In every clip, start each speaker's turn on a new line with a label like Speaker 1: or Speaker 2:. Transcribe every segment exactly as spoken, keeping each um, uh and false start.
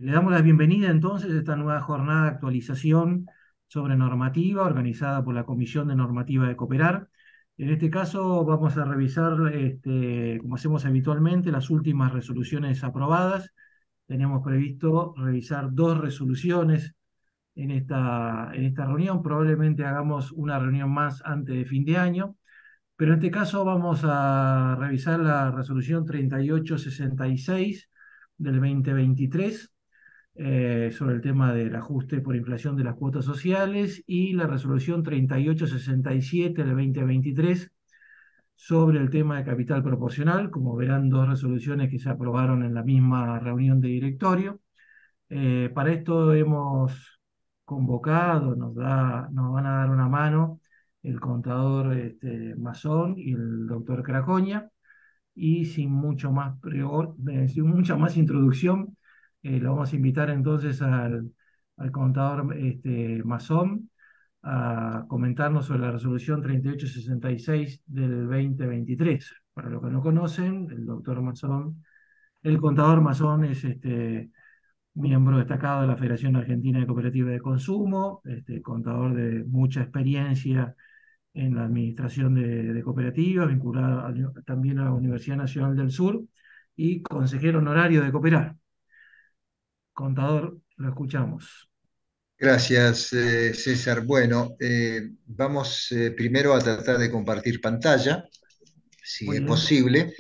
Speaker 1: Le damos la bienvenida entonces a esta nueva jornada de actualización sobre normativa organizada por la Comisión de Normativa de Cooperar. En este caso vamos a revisar, este, como hacemos habitualmente, las últimas resoluciones aprobadas. Tenemos previsto revisar dos resoluciones en esta, en esta reunión. Probablemente hagamos una reunión más antes de fin de año, pero en este caso vamos a revisar la resolución treinta y ocho sesenta y seis del dos mil veintitrés, eh, sobre el tema del ajuste por inflación de las cuotas sociales, y la resolución treinta y ocho sesenta y siete del dos mil veintitrés sobre el tema de capital proporcional. Como verán, dos resoluciones que se aprobaron en la misma reunión de directorio. Eh, para esto hemos convocado, nos da, nos van a dar una mano el contador este, Masón y el doctor Cracoña, y sin mucho más preor- eh, sin mucha más introducción, eh, lo vamos a invitar entonces al, al contador este, Masón a comentarnos sobre la resolución treinta y ocho sesenta y seis del dos mil veintitrés. Para los que no conocen, el doctor Masón, el contador Masón es este, miembro destacado de la Federación Argentina de Cooperativas de Consumo, este, contador de mucha experiencia en la administración de, de cooperativas, vinculado a- también a la Universidad Nacional del Sur, y consejero honorario de Cooperar. Contador, lo escuchamos.
Speaker 2: Gracias, eh, César. Bueno, eh, vamos eh, primero a tratar de compartir pantalla, si
Speaker 1: Muy
Speaker 2: es
Speaker 1: bien.
Speaker 2: posible.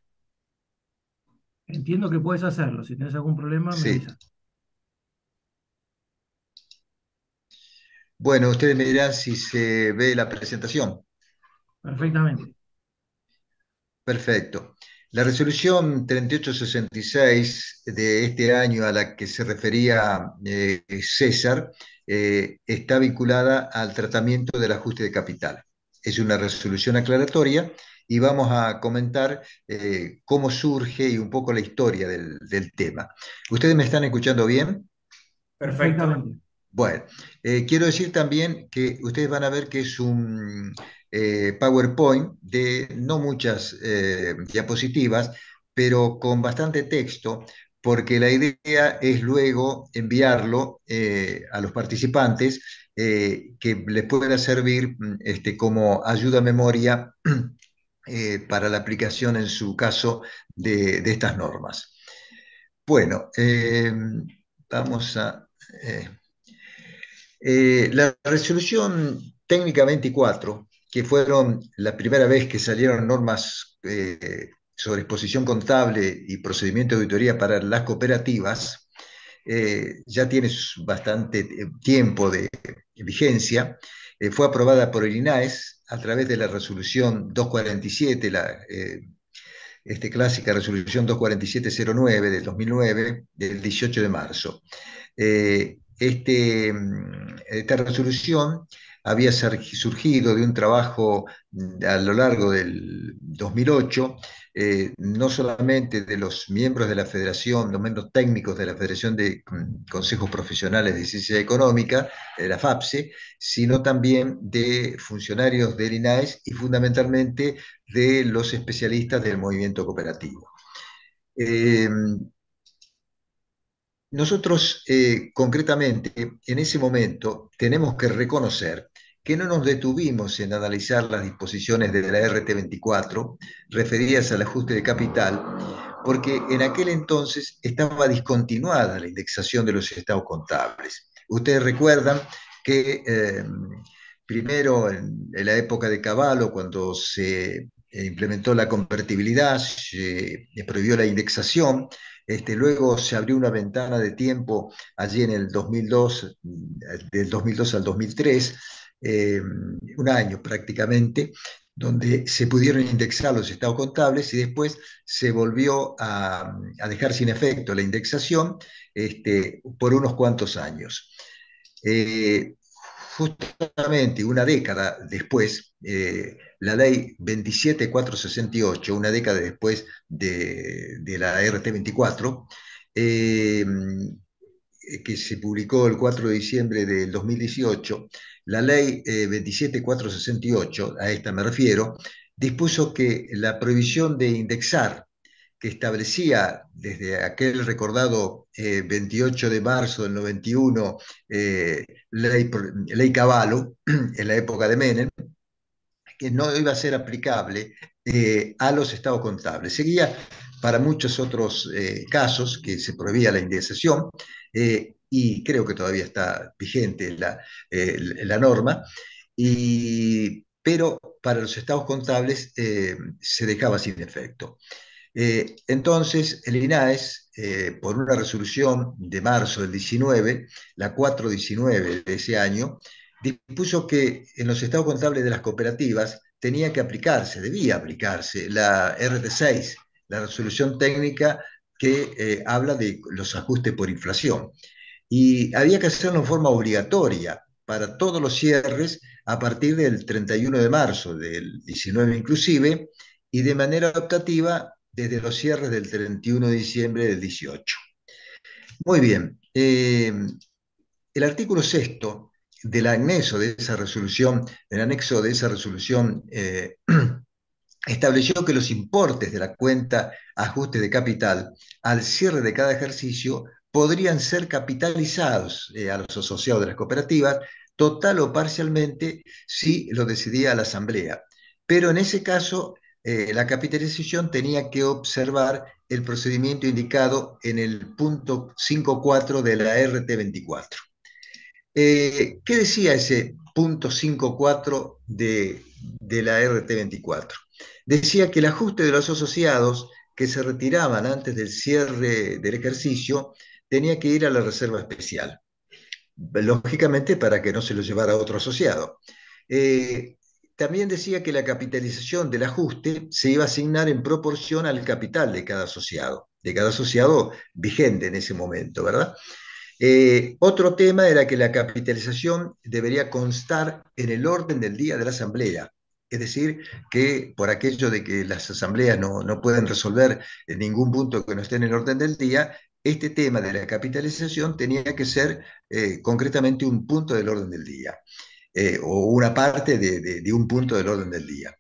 Speaker 1: Entiendo que puedes hacerlo. Si tienes algún problema, me
Speaker 2: Sí.
Speaker 1: avisas.
Speaker 2: Bueno, ustedes me dirán si se ve la presentación.
Speaker 1: Perfectamente.
Speaker 2: Perfecto. La resolución treinta y ocho sesenta y seis de este año a la que se refería eh, César eh, está vinculada al tratamiento del ajuste de capital. Es una resolución aclaratoria y vamos a comentar eh, cómo surge y un poco la historia del, del tema. ¿Ustedes me están escuchando bien?
Speaker 3: Perfecto.
Speaker 1: Perfectamente.
Speaker 2: Bueno, eh, quiero decir también que ustedes van a ver que es un eh, PowerPoint de no muchas eh, diapositivas, pero con bastante texto, porque la idea es luego enviarlo eh, a los participantes, eh, que les pueda servir mm, este, como ayuda a memoria eh, para la aplicación en su caso de, de estas normas. Bueno, eh, vamos a... eh, eh, la resolución técnica veinticuatro, que fueron la primera vez que salieron normas eh, sobre exposición contable y procedimiento de auditoría para las cooperativas, eh, ya tiene bastante eh, tiempo de vigencia. Eh, fue aprobada por el INAES a través de la resolución doscientos cuarenta y siete, la eh, este, clásica resolución doscientos cuarenta y siete cero nueve del dos mil nueve, del dieciocho de marzo. Eh, este, mm, esta resolución había surgido de un trabajo mm, a lo largo del dos mil ocho, eh, no solamente de los miembros de la Federación, los miembros técnicos de la Federación de mm, Consejos Profesionales de Ciencia Económica, de la FAPSE, sino también de funcionarios del INAES y fundamentalmente de los especialistas del movimiento cooperativo. Eh, Nosotros, eh, concretamente, en ese momento, tenemos que reconocer que no nos detuvimos en analizar las disposiciones de la R T veinticuatro referidas al ajuste de capital, porque en aquel entonces estaba discontinuada la indexación de los estados contables. Ustedes recuerdan que eh, primero, en, en la época de Cavallo, cuando se implementó la convertibilidad, se prohibió la indexación. Este, luego se abrió una ventana de tiempo allí en el dos mil dos, del dos mil dos al dos mil tres, eh, un año prácticamente, donde se pudieron indexar los estados contables y después se volvió a, a dejar sin efecto la indexación este, por unos cuantos años. Eh, Justamente una década después, eh, la ley veintisiete mil cuatrocientos sesenta y ocho, una década después de, de la R T veinticuatro, eh, que se publicó el cuatro de diciembre del dos mil dieciocho, la ley eh, veintisiete mil cuatrocientos sesenta y ocho, a esta me refiero, dispuso que la prohibición de indexar que establecía desde aquel recordado eh, veintiocho de marzo del noventa y uno, eh, ley, ley Cavallo, en la época de Menem, que no iba a ser aplicable eh, a los estados contables. Seguía para muchos otros eh, casos que se prohibía la indexación, eh, y creo que todavía está vigente la, eh, la norma, y, pero para los estados contables eh, se dejaba sin efecto. Eh, entonces, el INAES, eh, por una resolución de marzo del diecinueve, la cuatrocientos diecinueve de ese año, dispuso que en los estados contables de las cooperativas tenía que aplicarse, debía aplicarse la R T seis, la resolución técnica que eh, habla de los ajustes por inflación. Y había que hacerlo en forma obligatoria para todos los cierres a partir del treinta y uno de marzo del diecinueve inclusive, y de manera optativa desde los cierres del treinta y uno de diciembre del dieciocho. Muy bien. Eh, el artículo sexto del anexo de esa resolución, el anexo de esa resolución eh, estableció que los importes de la cuenta ajuste de capital al cierre de cada ejercicio podrían ser capitalizados eh, a los asociados de las cooperativas, total o parcialmente, si lo decidía la asamblea. Pero en ese caso, eh, la capitalización tenía que observar el procedimiento indicado en el punto cinco punto cuatro de la R T veinticuatro. Eh, ¿Qué decía ese punto cinco punto cuatro de, de la R T veinticuatro? Decía que el ajuste de los asociados que se retiraban antes del cierre del ejercicio tenía que ir a la reserva especial, lógicamente para que no se lo llevara otro asociado. Eh, También decía que la capitalización del ajuste se iba a asignar en proporción al capital de cada asociado, de cada asociado vigente en ese momento, ¿verdad? Eh, otro tema era que la capitalización debería constar en el orden del día de la asamblea. Es decir, que por aquello de que las asambleas no, no pueden resolver en ningún punto que no esté en el orden del día, este tema de la capitalización tenía que ser eh, concretamente un punto del orden del día, eh, o una parte de, de, de un punto del orden del día.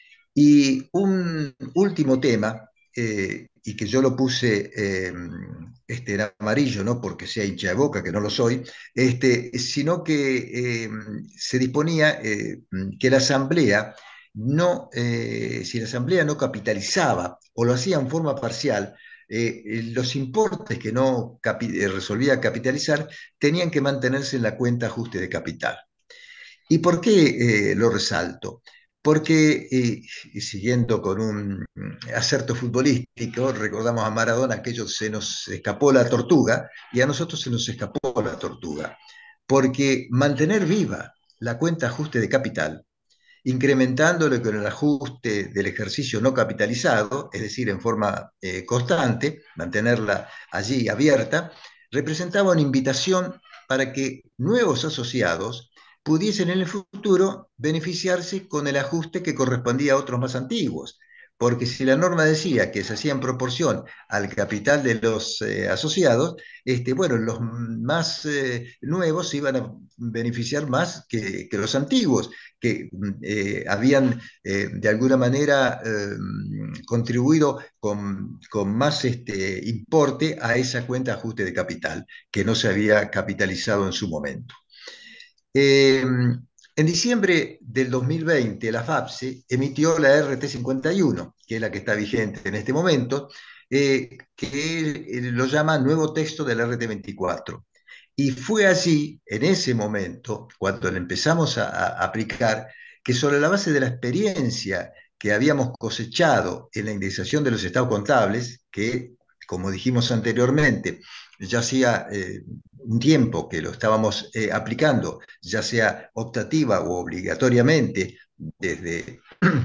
Speaker 2: Y un último tema, eh, y que yo lo puse eh, este, en amarillo, no porque sea hincha de Boca, que no lo soy, este, sino que eh, se disponía eh, que la Asamblea no, eh, si la Asamblea no capitalizaba o lo hacía en forma parcial, eh, los importes que no capi resolvía capitalizar tenían que mantenerse en la cuenta ajuste de capital. ¿Y por qué eh, lo resalto? Porque, eh, y siguiendo con un acerto futbolístico, recordamos a Maradona, aquello se nos escapó la tortuga, y a nosotros se nos escapó la tortuga. Porque mantener viva la cuenta ajuste de capital, incrementándolo con el ajuste del ejercicio no capitalizado, es decir, en forma eh, constante, mantenerla allí abierta, representaba una invitación para que nuevos asociados pudiesen en el futuro beneficiarse con el ajuste que correspondía a otros más antiguos. Porque si la norma decía que se hacía en proporción al capital de los eh, asociados, este, bueno, los más eh, nuevos se iban a beneficiar más que, que los antiguos, que eh, habían eh, de alguna manera eh, contribuido con, con más este, importe a esa cuenta de ajuste de capital, que no se había capitalizado en su momento. Eh, en diciembre del dos mil veinte, la FAPSE emitió la R T cincuenta y uno, que es la que está vigente en este momento, eh, que lo llama Nuevo Texto de la R T veinticuatro. Y fue así, en ese momento, cuando le empezamos a, a aplicar, que sobre la base de la experiencia que habíamos cosechado en la indexación de los estados contables, que, como dijimos anteriormente, ya hacía eh, un tiempo que lo estábamos eh, aplicando, ya sea optativa o obligatoriamente desde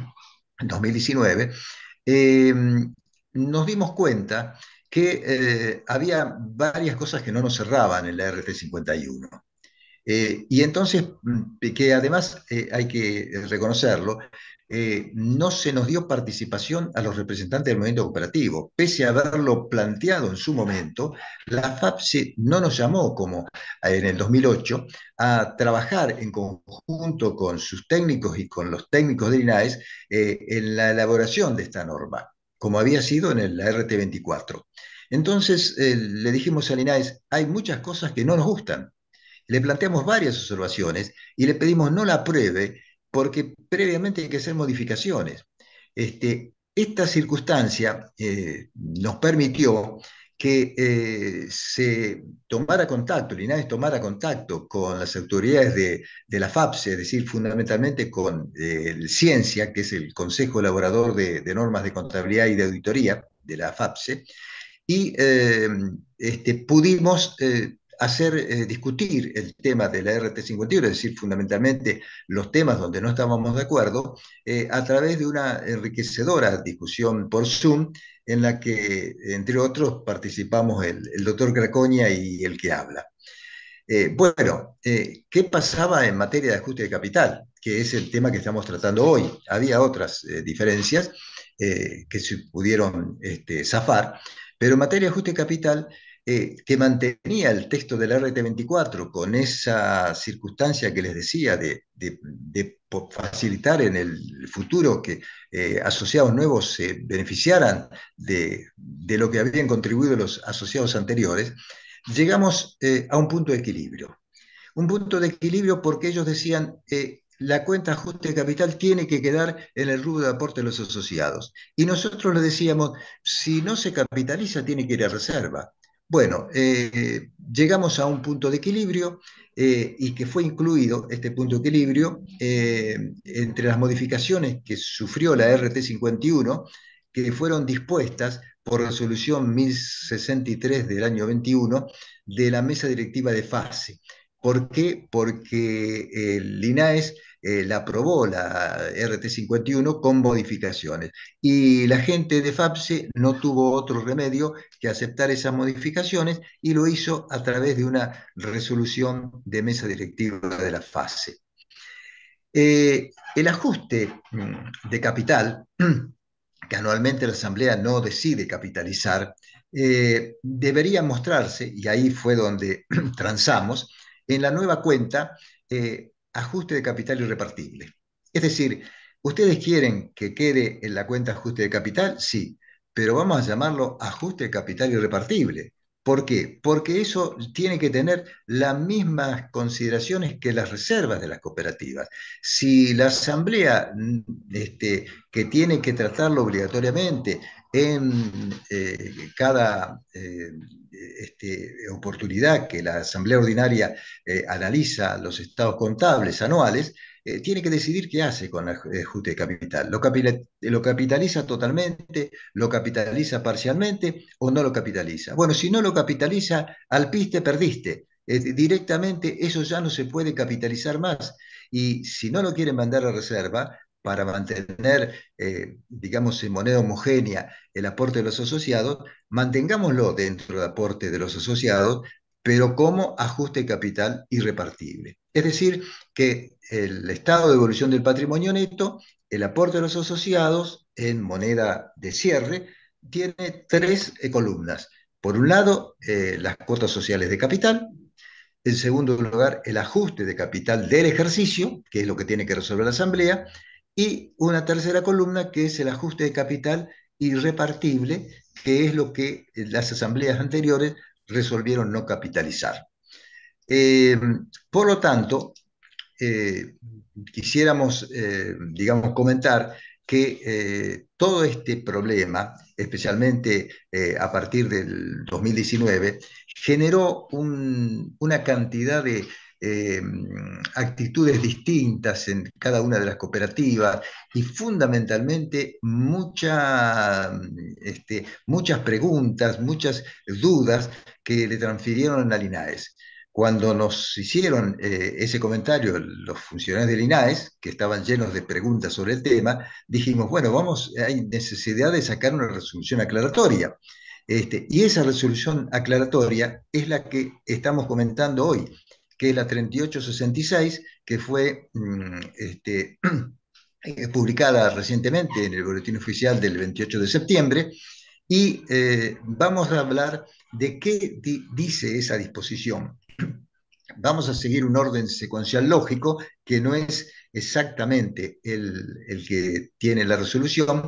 Speaker 2: dos mil diecinueve, eh, nos dimos cuenta que eh, había varias cosas que no nos cerraban en la R T cincuenta y uno. Eh, y entonces, que además eh, hay que reconocerlo, eh, no se nos dio participación a los representantes del movimiento cooperativo. Pese a haberlo planteado en su momento, la FAPSE no nos llamó, como en el dos mil ocho, a trabajar en conjunto con sus técnicos y con los técnicos de INAES eh, en la elaboración de esta norma. como había sido en el, la R T veinticuatro. Entonces eh, le dijimos al INAES, hay muchas cosas que no nos gustan. Le planteamos varias observaciones y le pedimos no la apruebe porque previamente hay que hacer modificaciones. Este, esta circunstancia eh, nos permitió que eh, se tomara contacto, el INAES tomara contacto con las autoridades de, de la FAPSE, es decir, fundamentalmente con eh, el Ciencia, que es el Consejo Elaborador de, de Normas de Contabilidad y de Auditoría de la FAPSE, y eh, este, pudimos eh, hacer eh, discutir el tema de la R T cincuenta y uno, es decir, fundamentalmente los temas donde no estábamos de acuerdo, eh, a través de una enriquecedora discusión por Zoom, en la que, entre otros, participamos el, el doctor Cracoña y el que habla. Eh, bueno, eh, ¿qué pasaba en materia de ajuste de capital? Que es el tema que estamos tratando hoy. Había otras eh, diferencias eh, que se pudieron este, zafar, pero en materia de ajuste de capital, eh, que mantenía el texto del R T veinticuatro con esa circunstancia que les decía de, de, de facilitar en el futuro que eh, asociados nuevos se beneficiaran de, de lo que habían contribuido los asociados anteriores, llegamos eh, a un punto de equilibrio. Un punto de equilibrio porque ellos decían, eh, la cuenta ajuste de capital tiene que quedar en el rubro de aporte de los asociados. Y nosotros le decíamos, si no se capitaliza, tiene que ir a reserva. Bueno, eh, llegamos a un punto de equilibrio eh, y que fue incluido este punto de equilibrio eh, entre las modificaciones que sufrió la R T cincuenta y uno, que fueron dispuestas por resolución mil sesenta y tres del año veintiuno de la mesa directiva de FASE. ¿Por qué? Porque el INAES eh, la aprobó la R T cincuenta y uno con modificaciones y la gente de FAPSE no tuvo otro remedio que aceptar esas modificaciones y lo hizo a través de una resolución de mesa directiva de la FASE. Eh, el ajuste mm, de capital que anualmente la Asamblea no decide capitalizar, eh, debería mostrarse, y ahí fue donde transamos, en la nueva cuenta eh, ajuste de capital irrepartible. Es decir, ¿ustedes quieren que quede en la cuenta ajuste de capital? Sí, pero vamos a llamarlo ajuste de capital irrepartible. ¿Por qué? Porque eso tiene que tener las mismas consideraciones que las reservas de las cooperativas. Si la Asamblea mm, este, que tiene que tratarlo obligatoriamente en eh, cada eh, este, oportunidad que la Asamblea Ordinaria eh, analiza los estados contables anuales, eh, tiene que decidir qué hace con el ajuste de capital. ¿Lo, capital, ¿Lo capitaliza totalmente? ¿Lo capitaliza parcialmente o no lo capitaliza? Bueno, si no lo capitaliza, al piste perdiste. Eh, directamente eso ya no se puede capitalizar más. Y si no lo quieren mandar a reserva, para mantener, eh, digamos, en moneda homogénea el aporte de los asociados, mantengámoslo dentro del aporte de los asociados, pero como ajuste de capital irrepartible. Es decir, que el estado de evolución del patrimonio neto, el aporte de los asociados en moneda de cierre, tiene tres eh, columnas. Por un lado, eh, las cuotas sociales de capital. En segundo lugar, el ajuste de capital del ejercicio, que es lo que tiene que resolver la Asamblea. Y una tercera columna, que es el ajuste de capital irrepartible, que es lo que las asambleas anteriores resolvieron no capitalizar. Eh, por lo tanto, eh, quisiéramos, eh, digamos, comentar que eh, todo este problema, especialmente eh, a partir del dos mil diecinueve, generó un, una cantidad de eh, actitudes distintas en cada una de las cooperativas y fundamentalmente mucha, este, muchas preguntas, muchas dudas que le transfirieron al INAES. Cuando nos hicieron eh, ese comentario los funcionarios del INAES, que estaban llenos de preguntas sobre el tema, dijimos, bueno, vamos, hay necesidad de sacar una resolución aclaratoria. Este, y esa resolución aclaratoria es la que estamos comentando hoy, que es la treinta y ocho sesenta y seis, que fue mm, este, publicada recientemente en el Boletín Oficial del veintiocho de septiembre, y eh, vamos a hablar de qué di dice esa disposición. Vamos a seguir un orden secuencial lógico que no es exactamente el, el que tiene la resolución,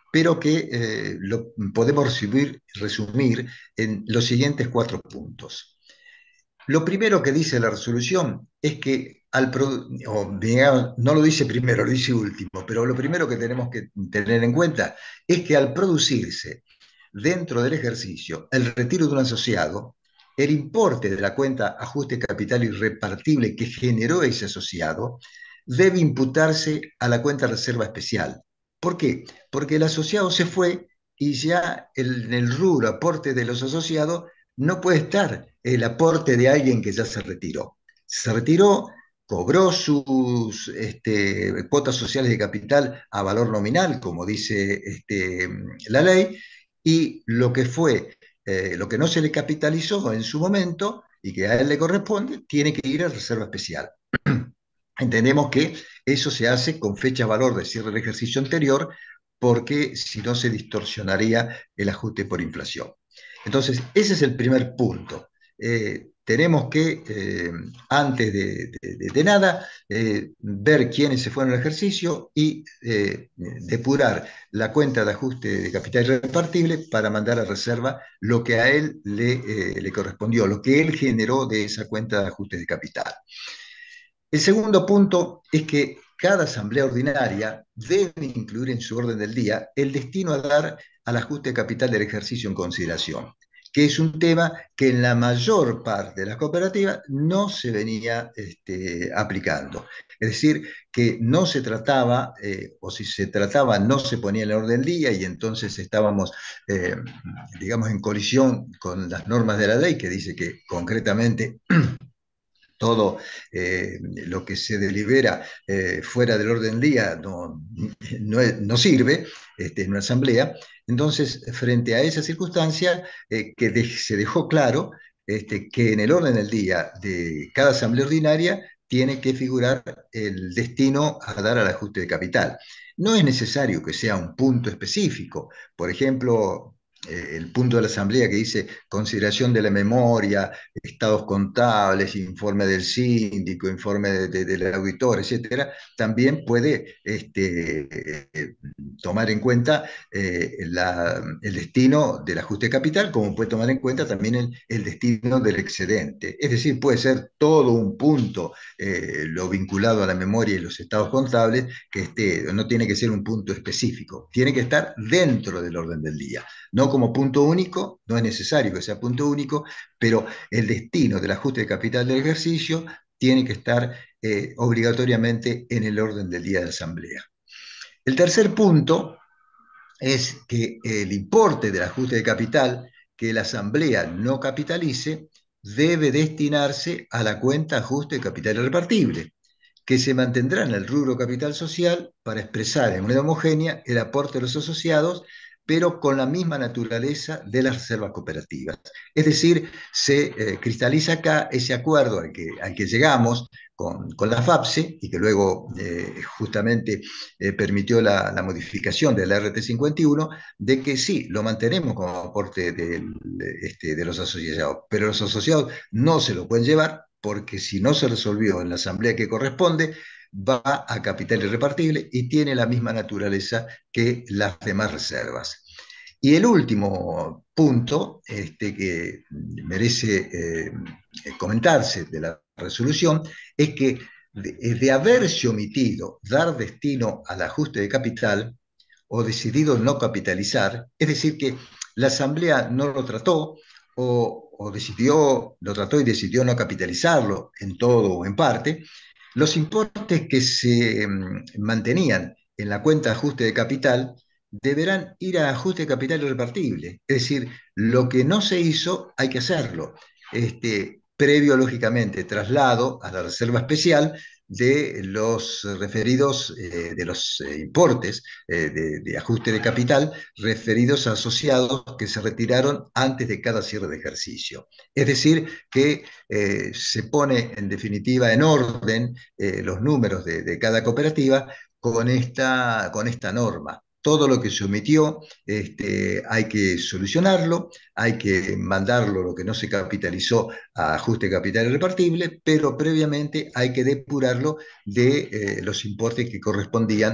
Speaker 2: pero que eh, lo podemos resumir, resumir en los siguientes cuatro puntos. Lo primero que dice la resolución es que al o, digamos, no lo dice primero, lo dice último, pero lo primero que tenemos que tener en cuenta es que al producirse dentro del ejercicio el retiro de un asociado, el importe de la cuenta ajuste capital irrepartible que generó ese asociado debe imputarse a la cuenta reserva especial. ¿Por qué? Porque el asociado se fue y ya el, en el rubro aporte de los asociados no puede estar el aporte de alguien que ya se retiró. Se retiró, cobró sus este, cuotas sociales de capital a valor nominal, como dice este, la ley, y lo que fue, eh, lo que no se le capitalizó en su momento y que a él le corresponde, tiene que ir a reserva especial. Entendemos que eso se hace con fecha valor de cierre del ejercicio anterior, porque si no se distorsionaría el ajuste por inflación. Entonces, ese es el primer punto. Eh, tenemos que, eh, antes de, de, de nada, eh, ver quiénes se fueron al ejercicio y eh, depurar la cuenta de ajuste de capital repartible para mandar a reserva lo que a él le, eh, le correspondió, lo que él generó de esa cuenta de ajuste de capital. El segundo punto es que cada asamblea ordinaria debe incluir en su orden del día el destino a dar al ajuste de capital del ejercicio en consideración, que es un tema que en la mayor parte de las cooperativas no se venía este, aplicando. Es decir, que no se trataba, eh, o si se trataba, no se ponía en el orden del día y entonces estábamos, eh, digamos, en colisión con las normas de la ley, que dice que concretamente todo eh, lo que se delibera eh, fuera del orden del día no, no, no sirve este, en una asamblea. Entonces, frente a esa circunstancia, eh, que de, se dejó claro este, que en el orden del día de cada asamblea ordinaria tiene que figurar el destino a dar al ajuste de capital. No es necesario que sea un punto específico. Por ejemplo, eh, el punto de la asamblea que dice consideración de la memoria, estados contables, informe del síndico, informe de, de, del auditor, etcétera, también puede este, eh, tomar en cuenta eh, la, el destino del ajuste de capital, como puede tomar en cuenta también el, el destino del excedente. Es decir, puede ser todo un punto eh, lo vinculado a la memoria y los estados contables, que esté, no tiene que ser un punto específico, tiene que estar dentro del orden del día, no como punto único, no es necesario que sea punto único, pero el destino del ajuste de capital del ejercicio tiene que estar eh, obligatoriamente en el orden del día de la asamblea. El tercer punto es que el importe del ajuste de capital que la asamblea no capitalice debe destinarse a la cuenta ajuste de capital repartible, que se mantendrá en el rubro capital social para expresar en moneda homogénea el aporte de los asociados, pero con la misma naturaleza de las reservas cooperativas. Es decir, se eh, cristaliza acá ese acuerdo al que, al que llegamos con, con la FAPSE y que luego eh, justamente eh, permitió la, la, modificación de la R T cincuenta y uno, de que sí, lo mantenemos como aporte de, este, de los asociados, pero los asociados no se lo pueden llevar porque si no se resolvió en la asamblea que corresponde, va a capital irrepartible y tiene la misma naturaleza que las demás reservas. Y el último punto este, que merece eh, comentarse de la resolución es que de, de haberse omitido dar destino al ajuste de capital o decidido no capitalizar, es decir, que la Asamblea no lo trató o, o decidió, lo trató y decidió no capitalizarlo en todo o en parte, los importes que se mm, mantenían en la cuenta de ajuste de capital deberán ir a ajuste de capital repartible. Es decir, lo que no se hizo hay que hacerlo. Este, previo, lógicamente, traslado a la reserva especial de los referidos, eh, de los eh, importes eh, de, de, ajuste de capital referidos a asociados que se retiraron antes de cada cierre de ejercicio. Es decir, que eh, se pone en definitiva en orden eh, los números de, de cada cooperativa con esta, con esta norma. Todo lo que se omitió este, hay que solucionarlo, hay que mandarlo, lo que no se capitalizó, a ajuste de capital repartible, pero previamente hay que depurarlo de eh, los importes que correspondían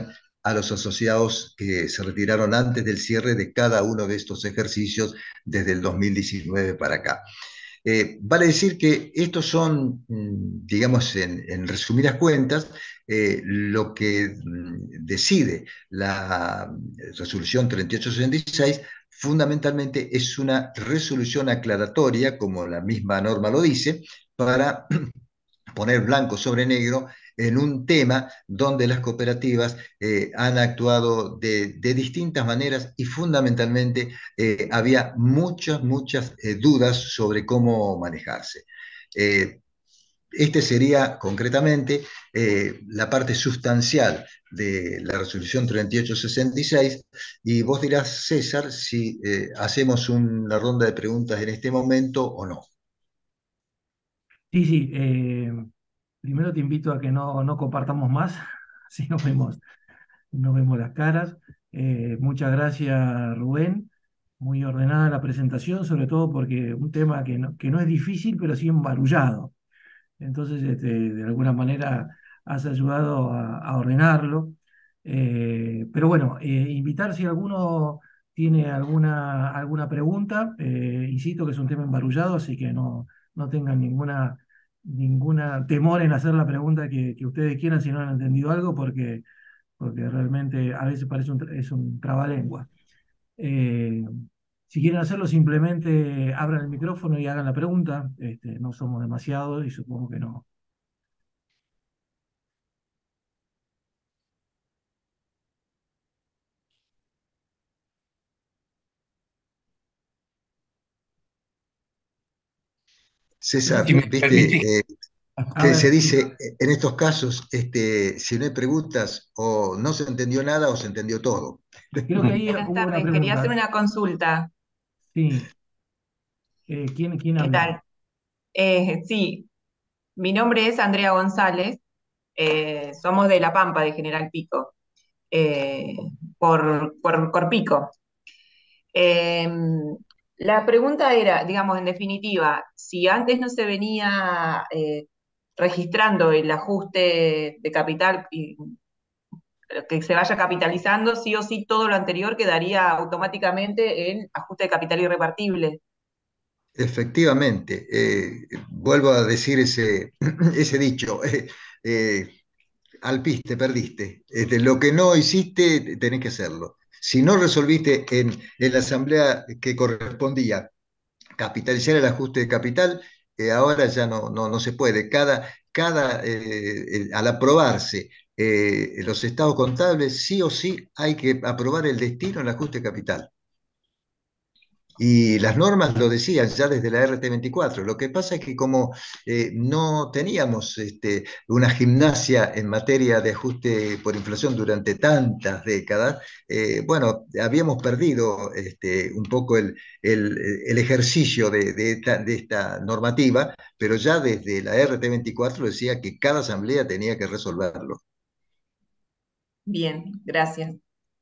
Speaker 2: a los asociados que se retiraron antes del cierre de cada uno de estos ejercicios desde el dos mil diecinueve para acá. Eh, vale decir que estos son, mm, digamos, en, en resumidas cuentas, eh, lo que mm, decide la resolución treinta y ocho sesenta y seis, fundamentalmente es una resolución aclaratoria, como la misma norma lo dice, para poner blanco sobre negro en un tema donde las cooperativas eh, han actuado de, de, distintas maneras y fundamentalmente eh, había muchas, muchas eh, dudas sobre cómo manejarse. Eh, este sería concretamente eh, la parte sustancial de la resolución treinta y ocho sesenta y seis y vos dirás, César, si eh, hacemos una ronda de preguntas en este momento o no.
Speaker 1: Sí, sí. eh, primero te invito a que no, no compartamos más, si nos vemos, nos vemos las caras. Eh, muchas gracias, Rubén. Muy ordenada la presentación, sobre todo porque un tema que no, que no es difícil, pero sí embarullado. Entonces, este, de alguna manera has ayudado a, a ordenarlo. Eh, pero bueno, eh, invitar si alguno tiene alguna, alguna pregunta. Eh, insisto que es un tema embarullado, así que no, no tengan ninguna, ninguna temor en hacer la pregunta que, que ustedes quieran si no han entendido algo, porque, porque realmente a veces parece un, tra- es un trabalengua. Eh, si quieren hacerlo, simplemente abran el micrófono y hagan la pregunta. Este, no somos demasiados y supongo que no.
Speaker 2: César,
Speaker 3: Si me
Speaker 2: viste,
Speaker 3: permitís,
Speaker 2: eh,
Speaker 1: A
Speaker 2: que se
Speaker 1: ver, sí,
Speaker 2: dice en estos casos, este, si no hay preguntas, o no se entendió nada o se entendió todo.
Speaker 1: creo que ahí
Speaker 4: Buenas
Speaker 1: hubo una
Speaker 4: tardes, quería hacer
Speaker 1: pregunta.
Speaker 4: una consulta.
Speaker 1: Sí, eh, ¿quién, quién
Speaker 4: ¿Qué
Speaker 1: habla?
Speaker 4: tal? Eh, sí, mi nombre es Andrea González, eh, somos de La Pampa, de General Pico, eh, por, por Corpico. Eh, la pregunta era, digamos, en definitiva, si antes no se venía eh, registrando el ajuste de capital y que se vaya capitalizando, sí o sí todo lo anterior quedaría automáticamente en ajuste de capital irrepartible.
Speaker 2: Efectivamente, eh, vuelvo a decir ese, ese dicho, eh, eh, al piste, perdiste. Este, lo que no hiciste, tenés que hacerlo. Si no resolviste en, en la asamblea que correspondía capitalizar el ajuste de capital, eh, ahora ya no, no, no se puede. Cada, cada eh, eh, al aprobarse eh, los estados contables, sí o sí hay que aprobar el destino del ajuste de capital. Y las normas lo decían ya desde la R T veinticuatro. Lo que pasa es que como eh, no teníamos este, una gimnasia en materia de ajuste por inflación durante tantas décadas, eh, bueno, habíamos perdido este, un poco el, el, el ejercicio de, de, esta, de, esta, normativa, pero ya desde la R T veinticuatro decía que cada asamblea tenía que resolverlo.
Speaker 4: Bien, gracias.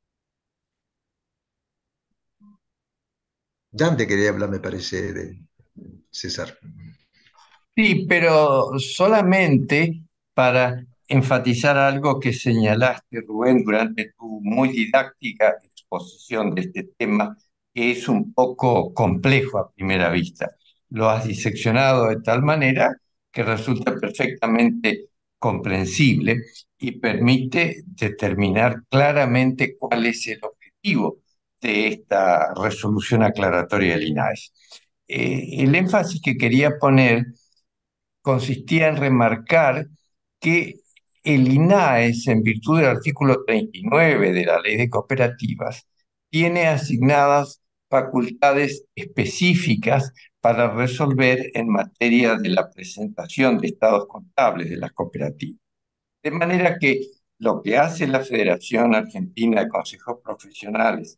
Speaker 2: Dante quería hablar, me parece, de César.
Speaker 3: sí, pero solamente para enfatizar algo que señalaste, Rubén, durante tu muy didáctica exposición de este tema, que es un poco complejo a primera vista. Lo has diseccionado de tal manera que resulta perfectamente comprensible y permite determinar claramente cuál es el objetivo de esta resolución aclaratoria del INAES. Eh, el énfasis que quería poner consistía en remarcar que el INAES, en virtud del artículo treinta y nueve de la Ley de Cooperativas, tiene asignadas facultades específicas para resolver en materia de la presentación de estados contables de las cooperativas. De manera que lo que hace la Federación Argentina de Consejos Profesionales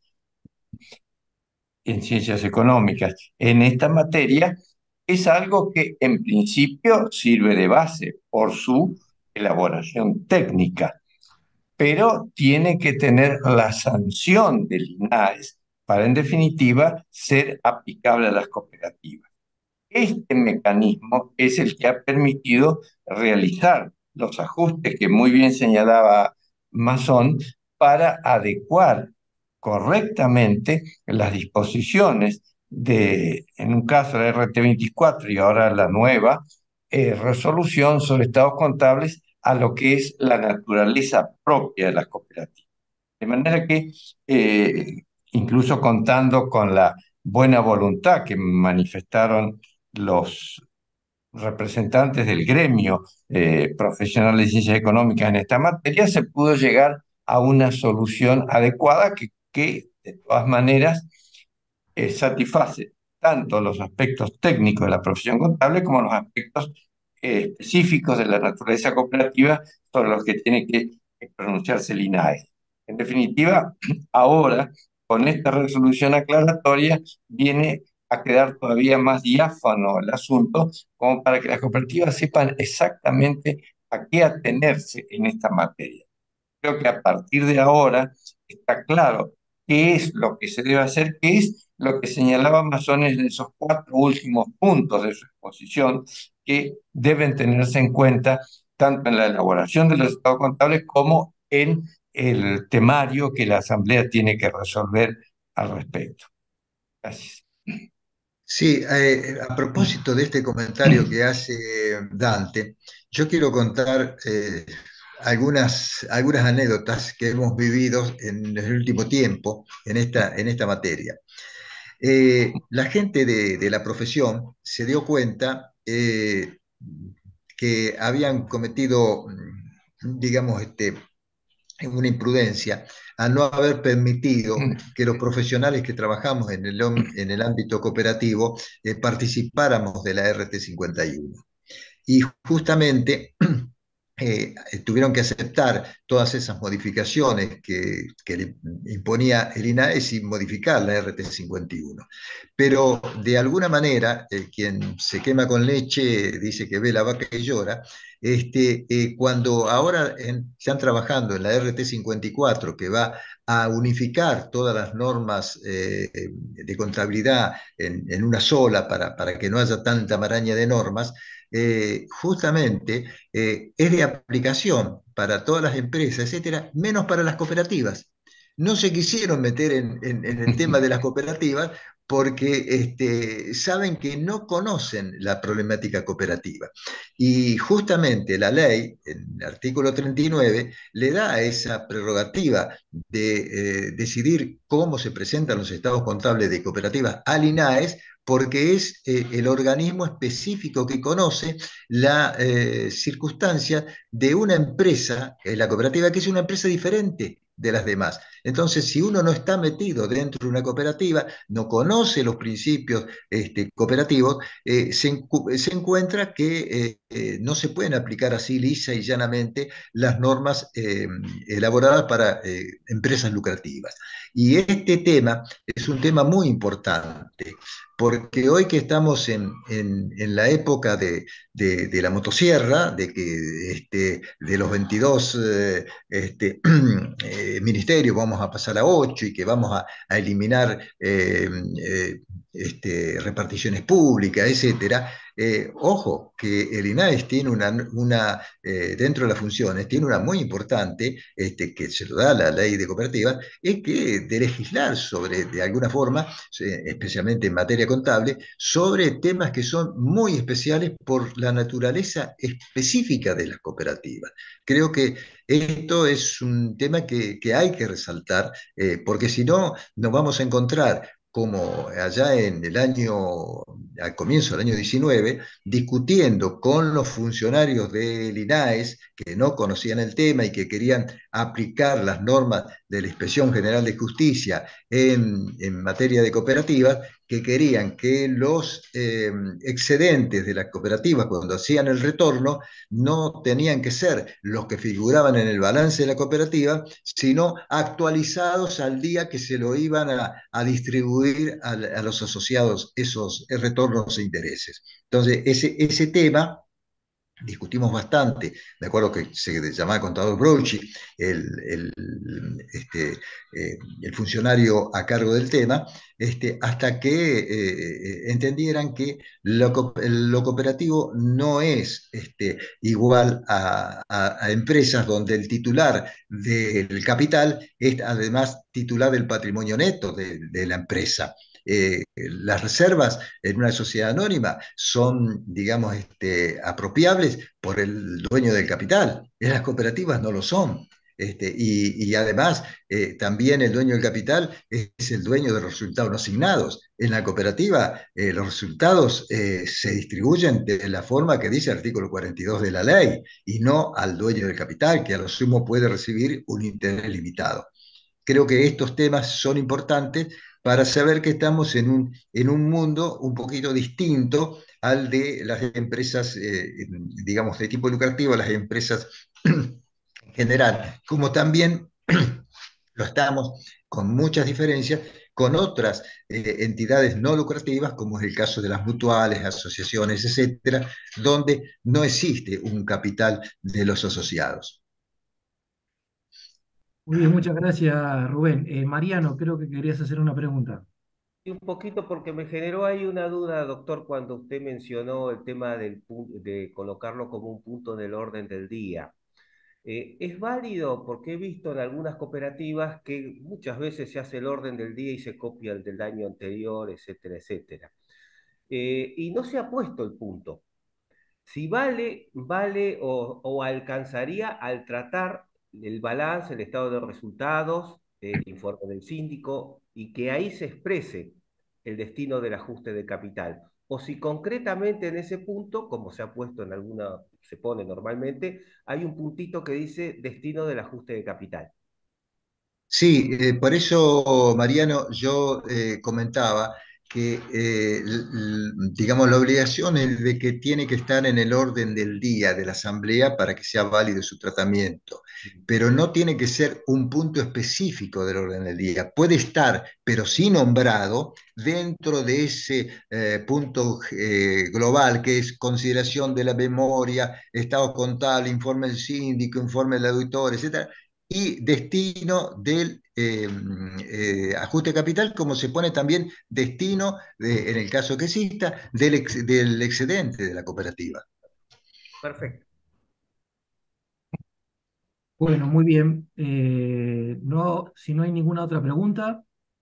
Speaker 3: en ciencias económicas en esta materia es algo que en principio sirve de base por su elaboración técnica, pero tiene que tener la sanción del INAES para en definitiva ser aplicable a las cooperativas. Este mecanismo es el que ha permitido realizar los ajustes que muy bien señalaba Masson para adecuar correctamente las disposiciones de, en un caso, la R T veinticuatro y ahora la nueva eh, resolución sobre estados contables a lo que es la naturaleza propia de las cooperativas. De manera que, eh, incluso contando con la buena voluntad que manifestaron los representantes del gremio eh, profesional de ciencias económicas en esta materia, se pudo llegar a una solución adecuada que, que de todas maneras, eh, satisface tanto los aspectos técnicos de la profesión contable como los aspectos eh, específicos de la naturaleza cooperativa sobre los que tiene que pronunciarse el INAE. En definitiva, ahora, con esta resolución aclaratoria, viene a quedar todavía más diáfano el asunto, como para que las cooperativas sepan exactamente a qué atenerse en esta materia. Creo que a partir de ahora está claro qué es lo que se debe hacer, qué es lo que señalaba Mazones en esos cuatro últimos puntos de su exposición, que deben tenerse en cuenta tanto en la elaboración de los estados contables como en el temario que la Asamblea tiene que resolver al respecto. Gracias.
Speaker 2: Sí, eh, a propósito de este comentario que hace Dante, yo quiero contar eh, algunas, algunas anécdotas que hemos vivido en el último tiempo en esta, en esta materia. Eh, la gente de, de la profesión se dio cuenta eh, que habían cometido, mm, digamos, este, una imprudencia al no haber permitido que los profesionales que trabajamos en el, en el ámbito cooperativo eh, participáramos de la R T cincuenta y uno. Y justamente eh, tuvieron que aceptar todas esas modificaciones que, que le imponía el INAE sin modificar la R T cincuenta y uno. Pero de alguna manera, eh, quien se quema con leche dice que ve la vaca y llora. Este, eh, cuando ahora en, están trabajando en la R T cincuenta y cuatro, que va a unificar todas las normas eh, de contabilidad en, en, una sola para, para que no haya tanta maraña de normas, eh, justamente eh, es de aplicación para todas las empresas, etcétera, menos para las cooperativas. No se quisieron meter en, en, en el tema de las cooperativas porque este, saben que no conocen la problemática cooperativa. Y justamente la ley, en el artículo treinta y nueve, le da esa prerrogativa de eh, decidir cómo se presentan los estados contables de cooperativas al INAES, porque es eh, el organismo específico que conoce la eh, circunstancia de una empresa, eh, la cooperativa, que es una empresa diferente de las demás. Entonces, si uno no está metido dentro de una cooperativa, no conoce los principios este, cooperativos, eh, se, se, encuentra que eh, eh, no se pueden aplicar así lisa y llanamente las normas eh, elaboradas para eh, empresas lucrativas. Y este tema es un tema muy importante, porque hoy que estamos en, en, en la época de, de, de, la motosierra, de, que, este, de los veintidós eh, este, eh, ministerios vamos a pasar a ocho y que vamos a, a eliminar eh, eh, este, reparticiones públicas, etcétera. Eh, ojo, que el INAES tiene una, una eh, dentro de las funciones, tiene una muy importante, este, que se lo da la ley de cooperativas, es que de legislar sobre, de alguna forma, eh, especialmente en materia contable, sobre temas que son muy especiales por la naturaleza específica de las cooperativas. Creo que esto es un tema que, que hay que resaltar, eh, porque si no, nos vamos a encontrar como allá en el año, al comienzo del año diecinueve, discutiendo con los funcionarios del INAES que no conocían el tema y que querían aplicar las normas de la Inspección General de Justicia en, en materia de cooperativas, que querían que los eh, excedentes de las cooperativas, cuando hacían el retorno, no tenían que ser los que figuraban en el balance de la cooperativa, sino actualizados al día que se lo iban a, a distribuir a, a, los asociados esos retornos e intereses. Entonces, ese, ese tema discutimos bastante, me acuerdo que se llamaba contador Brochi, el, el, este, eh, el funcionario a cargo del tema, este, hasta que eh, entendieran que lo, co- lo cooperativo no es este, igual a, a- a empresas donde el titular del capital es además titular del patrimonio neto de, de la empresa. Eh, las reservas en una sociedad anónima son, digamos, este, apropiables por el dueño del capital. En las cooperativas no lo son. Este, y, y, además, eh, también el dueño del capital es el dueño de los resultados no asignados. En la cooperativa, eh, los resultados eh, se distribuyen de la forma que dice el artículo cuarenta y dos de la ley y no al dueño del capital, que a lo sumo puede recibir un interés limitado. Creo que estos temas son importantes para saber que estamos en un, en un mundo un poquito distinto al de las empresas, eh, digamos, de tipo lucrativo, las empresas en general, como también lo estamos con muchas diferencias con otras eh, entidades no lucrativas, como es el caso de las mutuales, asociaciones, etcétera, donde no existe un capital de los asociados.
Speaker 1: Muy bien, muchas gracias, Rubén. Eh, Mariano, creo que querías hacer una pregunta.
Speaker 5: Y un poquito porque me generó ahí una duda, doctor, cuando usted mencionó el tema del, de colocarlo como un punto en el orden del día. Eh, es válido porque he visto en algunas cooperativas que muchas veces se hace el orden del día y se copia el del año anterior, etcétera, etcétera. Eh, y no se ha puesto el punto. Si vale, vale o, o alcanzaría al tratar el balance, el estado de resultados, el informe del síndico, y que ahí se exprese el destino del ajuste de capital. O si concretamente en ese punto, como se ha puesto en alguna, se pone normalmente, hay un puntito que dice destino del ajuste de capital.
Speaker 2: Sí, eh, por eso, Mariano, yo eh, comentaba que, eh, l- l- digamos, la obligación es de que tiene que estar en el orden del día de la asamblea para que sea válido su tratamiento, pero no tiene que ser un punto específico del orden del día. Puede estar, pero sí nombrado, dentro de ese eh, punto eh, global que es consideración de la memoria, estado contable, informe del síndico, informe del auditor, etcétera, y destino del eh, eh, ajuste capital, como se pone también destino, de, en el caso que exista, del, ex, del excedente de la cooperativa.
Speaker 5: Perfecto.
Speaker 1: Bueno, muy bien. Eh, no, si no hay ninguna otra pregunta,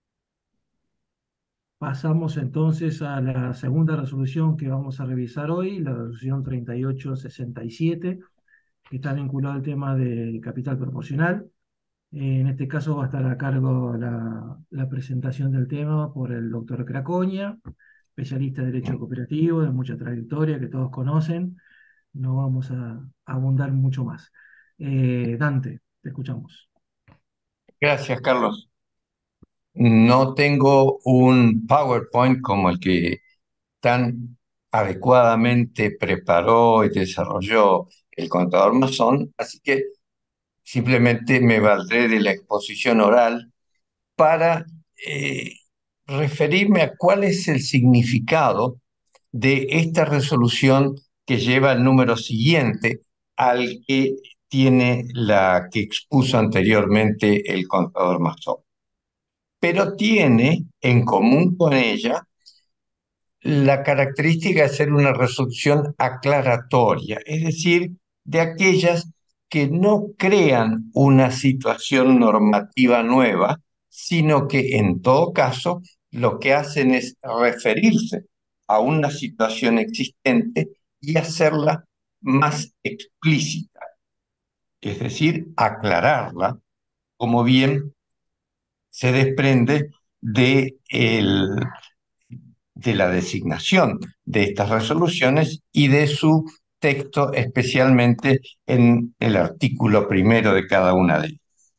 Speaker 1: pasamos entonces a la segunda resolución que vamos a revisar hoy, la resolución treinta y ocho sesenta y siete, que está vinculada al tema del capital proporcional. Eh, en este caso va a estar a cargo la, la presentación del tema por el doctor Cracoña, especialista de Derecho Cooperativo, de mucha trayectoria, que todos conocen. No vamos a, a abundar mucho más. Eh, Dante, te escuchamos.
Speaker 3: Gracias, Carlos. No tengo un PowerPoint como el que tan adecuadamente preparó y desarrolló el contador masón, así que simplemente me valdré de la exposición oral para eh, referirme a cuál es el significado de esta resolución que lleva el número siguiente al que tiene la que expuso anteriormente el contador masón. Pero tiene en común con ella la característica de ser una resolución aclaratoria, es decir, de aquellas que no crean una situación normativa nueva, sino que en todo caso lo que hacen es referirse a una situación existente y hacerla más explícita, es decir, aclararla, como bien se desprende de el de la designación de estas resoluciones y de su texto, especialmente en el artículo primero de cada una de ellas.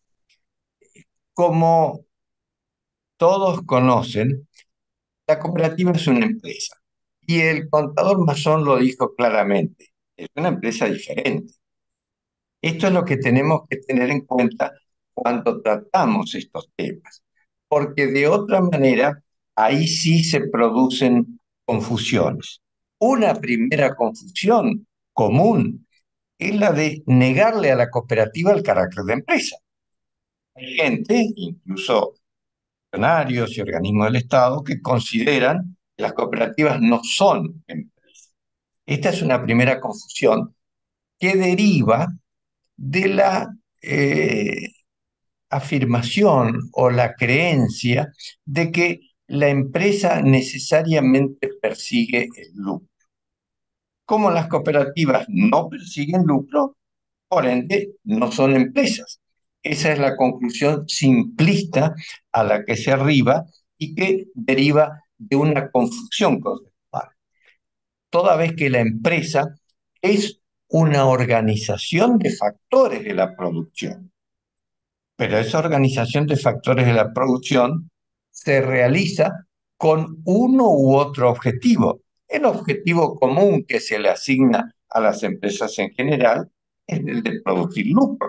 Speaker 3: Como todos conocen, la cooperativa es una empresa y el contador masón lo dijo claramente, es una empresa diferente. Esto es lo que tenemos que tener en cuenta cuando tratamos estos temas, porque de otra manera ahí sí se producen confusiones. Una primera confusión común es la de negarle a la cooperativa el carácter de empresa. Hay gente, incluso funcionarios y organismos del Estado, que consideran que las cooperativas no son empresas. Esta es una primera confusión que deriva de la eh, afirmación o la creencia de que la empresa necesariamente persigue el lucro. Como las cooperativas no persiguen lucro, por ende no son empresas. Esa es la conclusión simplista a la que se arriba y que deriva de una confusión conceptual. Toda vez que la empresa es una organización de factores de la producción, pero esa organización de factores de la producción se realiza con uno u otro objetivo. El objetivo común que se le asigna a las empresas en general es el de producir lucro.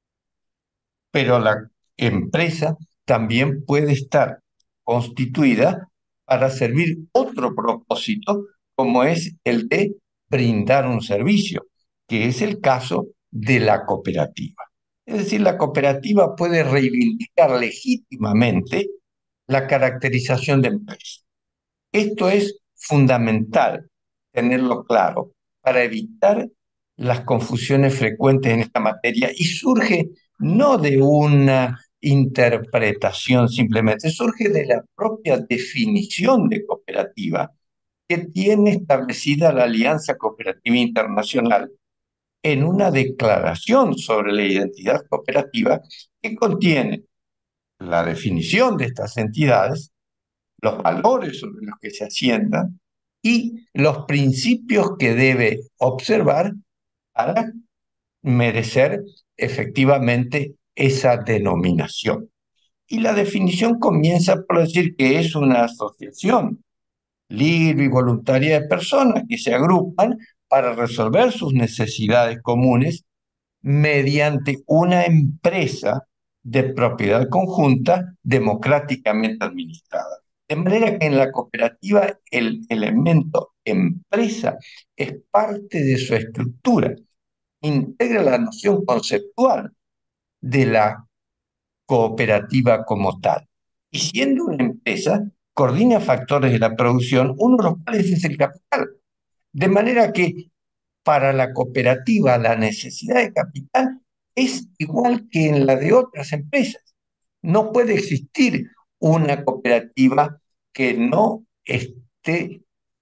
Speaker 3: Pero la empresa también puede estar constituida para servir otro propósito, como es el de brindar un servicio, que es el caso de la cooperativa. Es decir, la cooperativa puede reivindicar legítimamente la caracterización de empresa. Esto es fundamental tenerlo claro para evitar las confusiones frecuentes en esta materia y surge no de una interpretación simplemente, surge de la propia definición de cooperativa que tiene establecida la Alianza Cooperativa Internacional en una declaración sobre la identidad cooperativa que contiene la definición de estas entidades, los valores sobre los que se asientan y los principios que debe observar para merecer efectivamente esa denominación. Y la definición comienza por decir que es una asociación libre y voluntaria de personas que se agrupan para resolver sus necesidades comunes mediante una empresa de propiedad conjunta democráticamente administrada. De manera que en la cooperativa el elemento empresa es parte de su estructura, integra la noción conceptual de la cooperativa como tal. Y siendo una empresa, coordina factores de la producción, uno de los cuales es el capital. De manera que para la cooperativa la necesidad de capital es igual que en la de otras empresas. No puede existir una cooperativa que no esté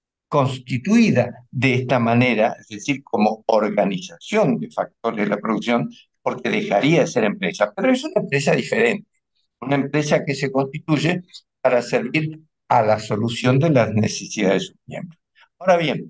Speaker 3: constituida de esta manera, es decir, como organización de factores de la producción, porque dejaría de ser empresa. Pero es una empresa diferente, una empresa que se constituye para servir a la solución de las necesidades de sus miembros. Ahora bien,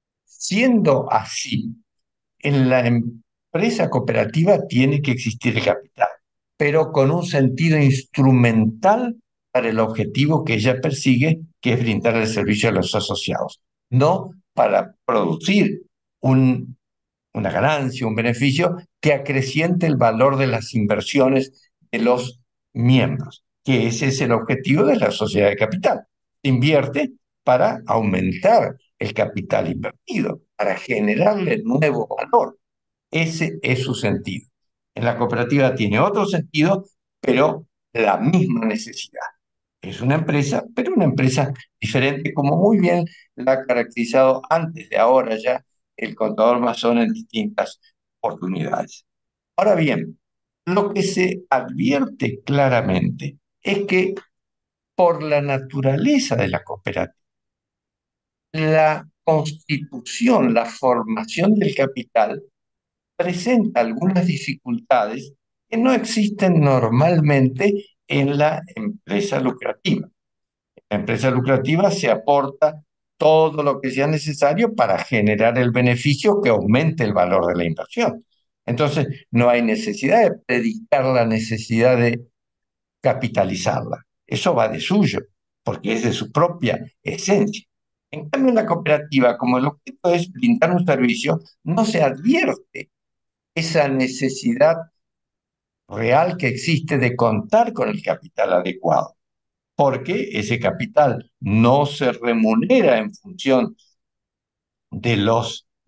Speaker 3: siendo así, en la empresa cooperativa tiene que existir el capital, pero con un sentido instrumental para el objetivo que ella persigue, que es brindar el servicio a los asociados, no para producir un, una ganancia, un beneficio que acreciente el valor de las inversiones de los miembros, que ese es el objetivo de la sociedad de capital. Invierte para aumentar el capital invertido, para generarle nuevo valor. Ese es su sentido. En la cooperativa tiene otro sentido, pero la misma necesidad. Es una empresa, pero una empresa diferente, como muy bien la ha caracterizado antes de ahora ya el contador Mazón en distintas oportunidades. Ahora bien, lo que se advierte claramente es que por la naturaleza de la cooperativa, la constitución, la formación del capital presenta algunas dificultades que no existen normalmente en la empresa lucrativa. En la empresa lucrativa se aporta todo lo que sea necesario para generar el beneficio que aumente el valor de la inversión. Entonces, no hay necesidad de predicar la necesidad de capitalizarla. Eso va de suyo, porque es de su propia esencia. En cambio, en la cooperativa, como el objeto es brindar un servicio, no se advierte esa necesidad real que existe de contar con el capital adecuado, porque ese capital no se remunera en función de los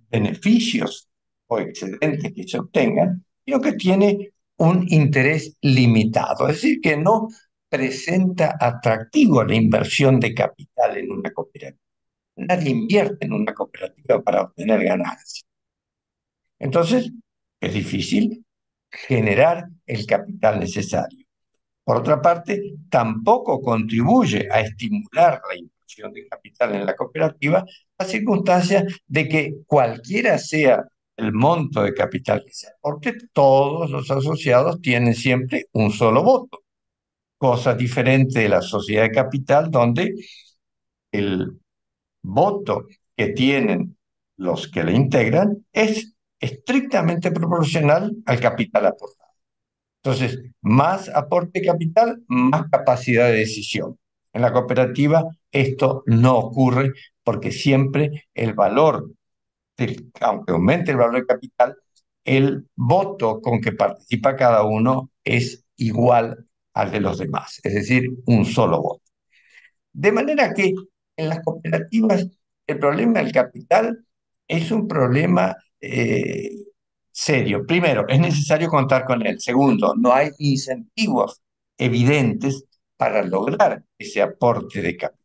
Speaker 3: beneficios o excedentes que se obtengan, sino que tiene un interés limitado, es decir, que no presenta atractivo la inversión de capital en una cooperativa. Nadie invierte en una cooperativa para obtener ganancias. Entonces, es difícil generar el capital necesario. Por otra parte, tampoco contribuye a estimular la inversión de capital en la cooperativa la circunstancia de que cualquiera sea el monto de capital que sea, porque todos los asociados tienen siempre un solo voto, cosa diferente de la sociedad de capital donde el voto que tienen los que la integran es estrictamente proporcional al capital aportado. Entonces, más aporte de capital, más capacidad de decisión. En la cooperativa esto no ocurre porque siempre el valor, del, aunque aumente el valor de capital, el voto con que participa cada uno es igual al de los demás, es decir, un solo voto. De manera que en las cooperativas el problema del capital es un problema eh, serio. Primero, es necesario contar con él. Segundo, no hay incentivos evidentes para lograr ese aporte de capital.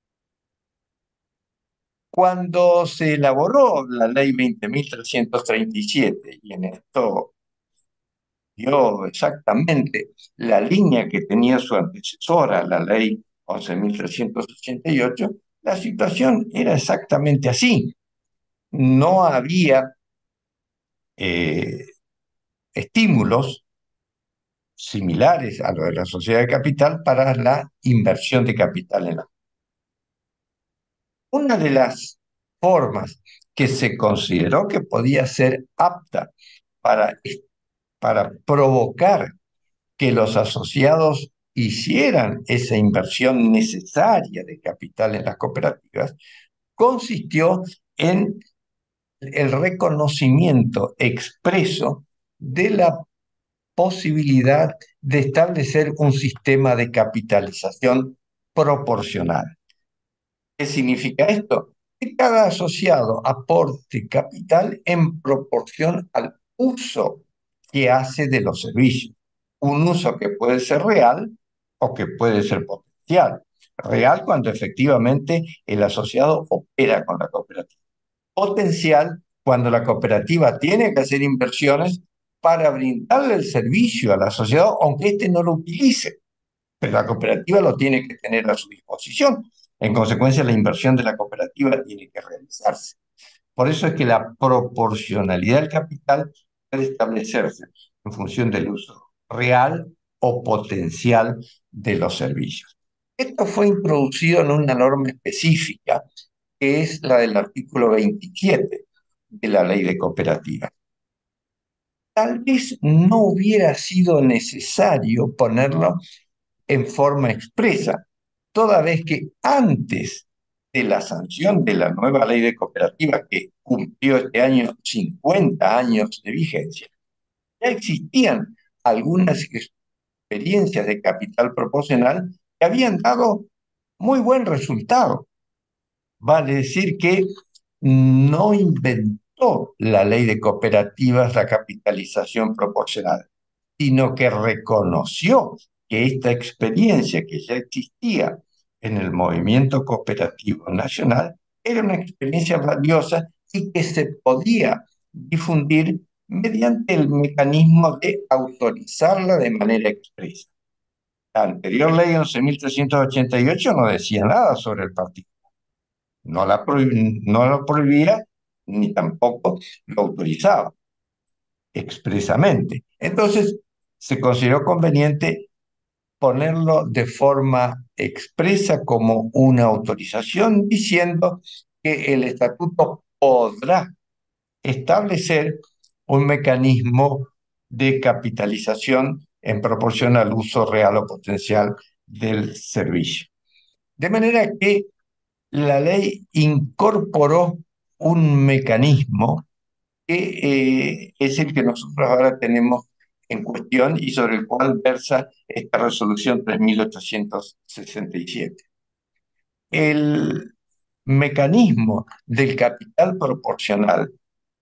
Speaker 3: Cuando se elaboró la ley veinte mil trescientos treinta y siete, y en esto dio exactamente la línea que tenía su antecesora, la ley once mil trescientos ochenta y ocho, la situación era exactamente así. No había eh, estímulos similares a los de la sociedad de capital para la inversión de capital en la. Una de las formas que se consideró que podía ser apta para, para provocar que los asociados hicieran esa inversión necesaria de capital en las cooperativas, consistió en el reconocimiento expreso de la posibilidad de establecer un sistema de capitalización proporcional. ¿Qué significa esto? Que cada asociado aporte capital en proporción al uso que hace de los servicios. Un uso que puede ser real o que puede ser potencial. Real cuando efectivamente el asociado opera con la cooperativa. Potencial cuando la cooperativa tiene que hacer inversiones para brindarle el servicio al asociado, aunque éste no lo utilice. Pero la cooperativa lo tiene que tener a su disposición. En consecuencia, la inversión de la cooperativa tiene que realizarse. Por eso es que la proporcionalidad del capital puede establecerse en función del uso real o potencial de los servicios. Esto fue introducido en una norma específica, que es la del artículo veintisiete de la Ley de Cooperativas. Tal vez no hubiera sido necesario ponerlo en forma expresa, toda vez que antes de la sanción de la nueva ley de cooperativa, que cumplió este año cincuenta años de vigencia, ya existían algunas experiencias de capital proporcional que habían dado muy buen resultado. Vale decir que no inventó la ley de cooperativas la capitalización proporcional, sino que reconoció que esta experiencia que ya existía en el movimiento cooperativo nacional era una experiencia valiosa y que se podía difundir mediante el mecanismo de autorizarla de manera expresa. La anterior ley once mil trescientos ochenta y ocho no decía nada sobre el particular. No, la no lo prohibía ni tampoco lo autorizaba expresamente. Entonces, se consideró conveniente ponerlo de forma expresa como una autorización, diciendo que el estatuto podrá establecer un mecanismo de capitalización en proporción al uso real o potencial del servicio. De manera que la ley incorporó un mecanismo que eh, es el que nosotros ahora tenemos en cuestión y sobre el cual versa esta resolución tres mil ochocientos sesenta y siete. El mecanismo del capital proporcional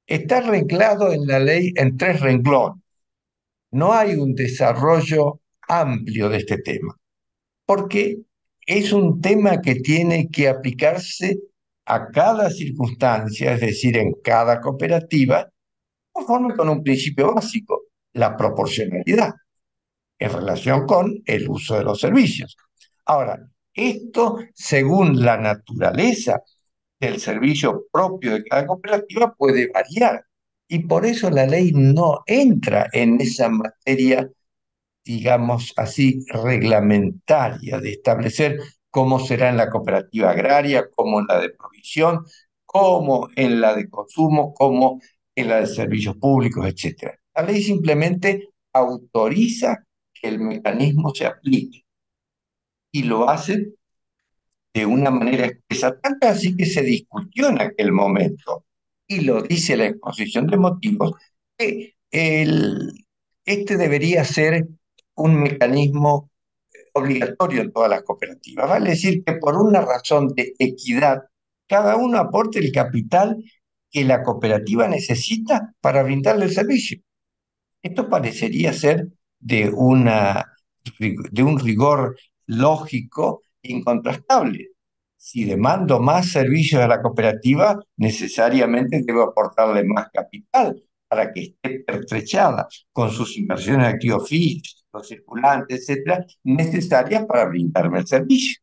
Speaker 3: está arreglado en la ley en tres renglones. No hay un desarrollo amplio de este tema, porque es un tema que tiene que aplicarse a cada circunstancia, es decir, en cada cooperativa, conforme con un principio básico, la proporcionalidad, en relación con el uso de los servicios. Ahora, esto, según la naturaleza del servicio propio de cada cooperativa, puede variar. Y por eso la ley no entra en esa materia, digamos así, reglamentaria, de establecer cómo será en la cooperativa agraria, cómo en la de provisión, cómo en la de consumo, cómo en la de servicios públicos, etcétera. La ley simplemente autoriza que el mecanismo se aplique y lo hace de una manera expresa, tanto así que se discutió en aquel momento, y lo dice la exposición de motivos, que el, este debería ser un mecanismo obligatorio en todas las cooperativas. Vale decir que por una razón de equidad, cada uno aporte el capital que la cooperativa necesita para brindarle el servicio. Esto parecería ser de, una, de un rigor lógico incontrastable. Si demando más servicios a la cooperativa, necesariamente debo aportarle más capital para que esté pertrechada con sus inversiones de activos fijos, circulantes, etcétera, necesarias para brindarme el servicio.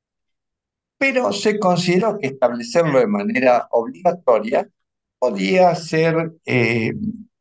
Speaker 3: Pero se consideró que establecerlo de manera obligatoria podía ser eh,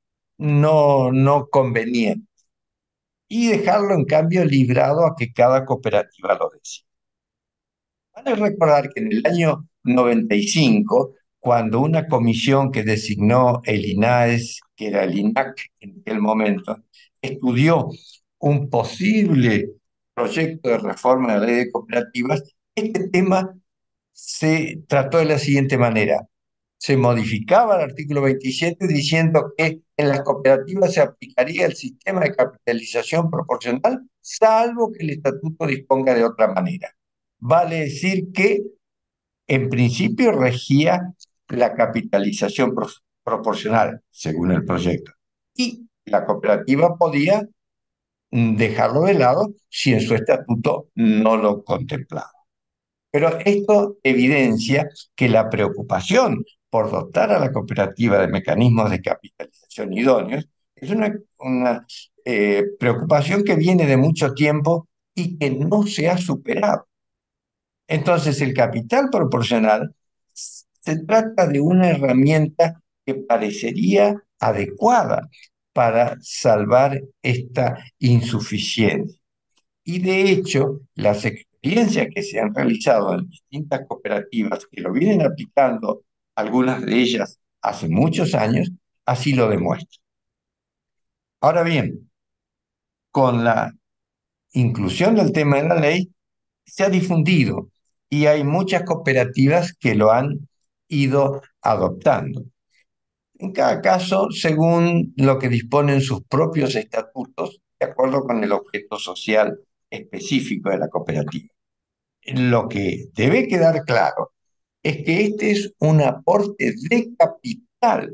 Speaker 3: no, no conveniente y dejarlo en cambio librado a que cada cooperativa lo decida. Vale recordar que en el año noventa y cinco, cuando una comisión que designó el INAES, que era el INAC en aquel momento, estudió un posible proyecto de reforma de la ley de cooperativas, este tema se trató de la siguiente manera. Se modificaba el artículo veintisiete diciendo que en las cooperativas se aplicaría el sistema de capitalización proporcional, salvo que el estatuto disponga de otra manera. Vale decir que en principio regía la capitalización pro proporcional, según el proyecto, y la cooperativa podía dejarlo de lado si en su estatuto no lo contemplaba. Pero esto evidencia que la preocupación por dotar a la cooperativa de mecanismos de capitalización idóneos es una, una eh, preocupación que viene de mucho tiempo y que no se ha superado. Entonces, el capital proporcional se trata de una herramienta que parecería adecuada para salvar esta insuficiencia. Y de hecho, las experiencias que se han realizado en distintas cooperativas que lo vienen aplicando, algunas de ellas hace muchos años, así lo demuestran. Ahora bien, con la inclusión del tema en la ley, se ha difundido y hay muchas cooperativas que lo han ido adoptando. En cada caso, según lo que disponen sus propios estatutos, de acuerdo con el objeto social específico de la cooperativa. Lo que debe quedar claro es que este es un aporte de capital,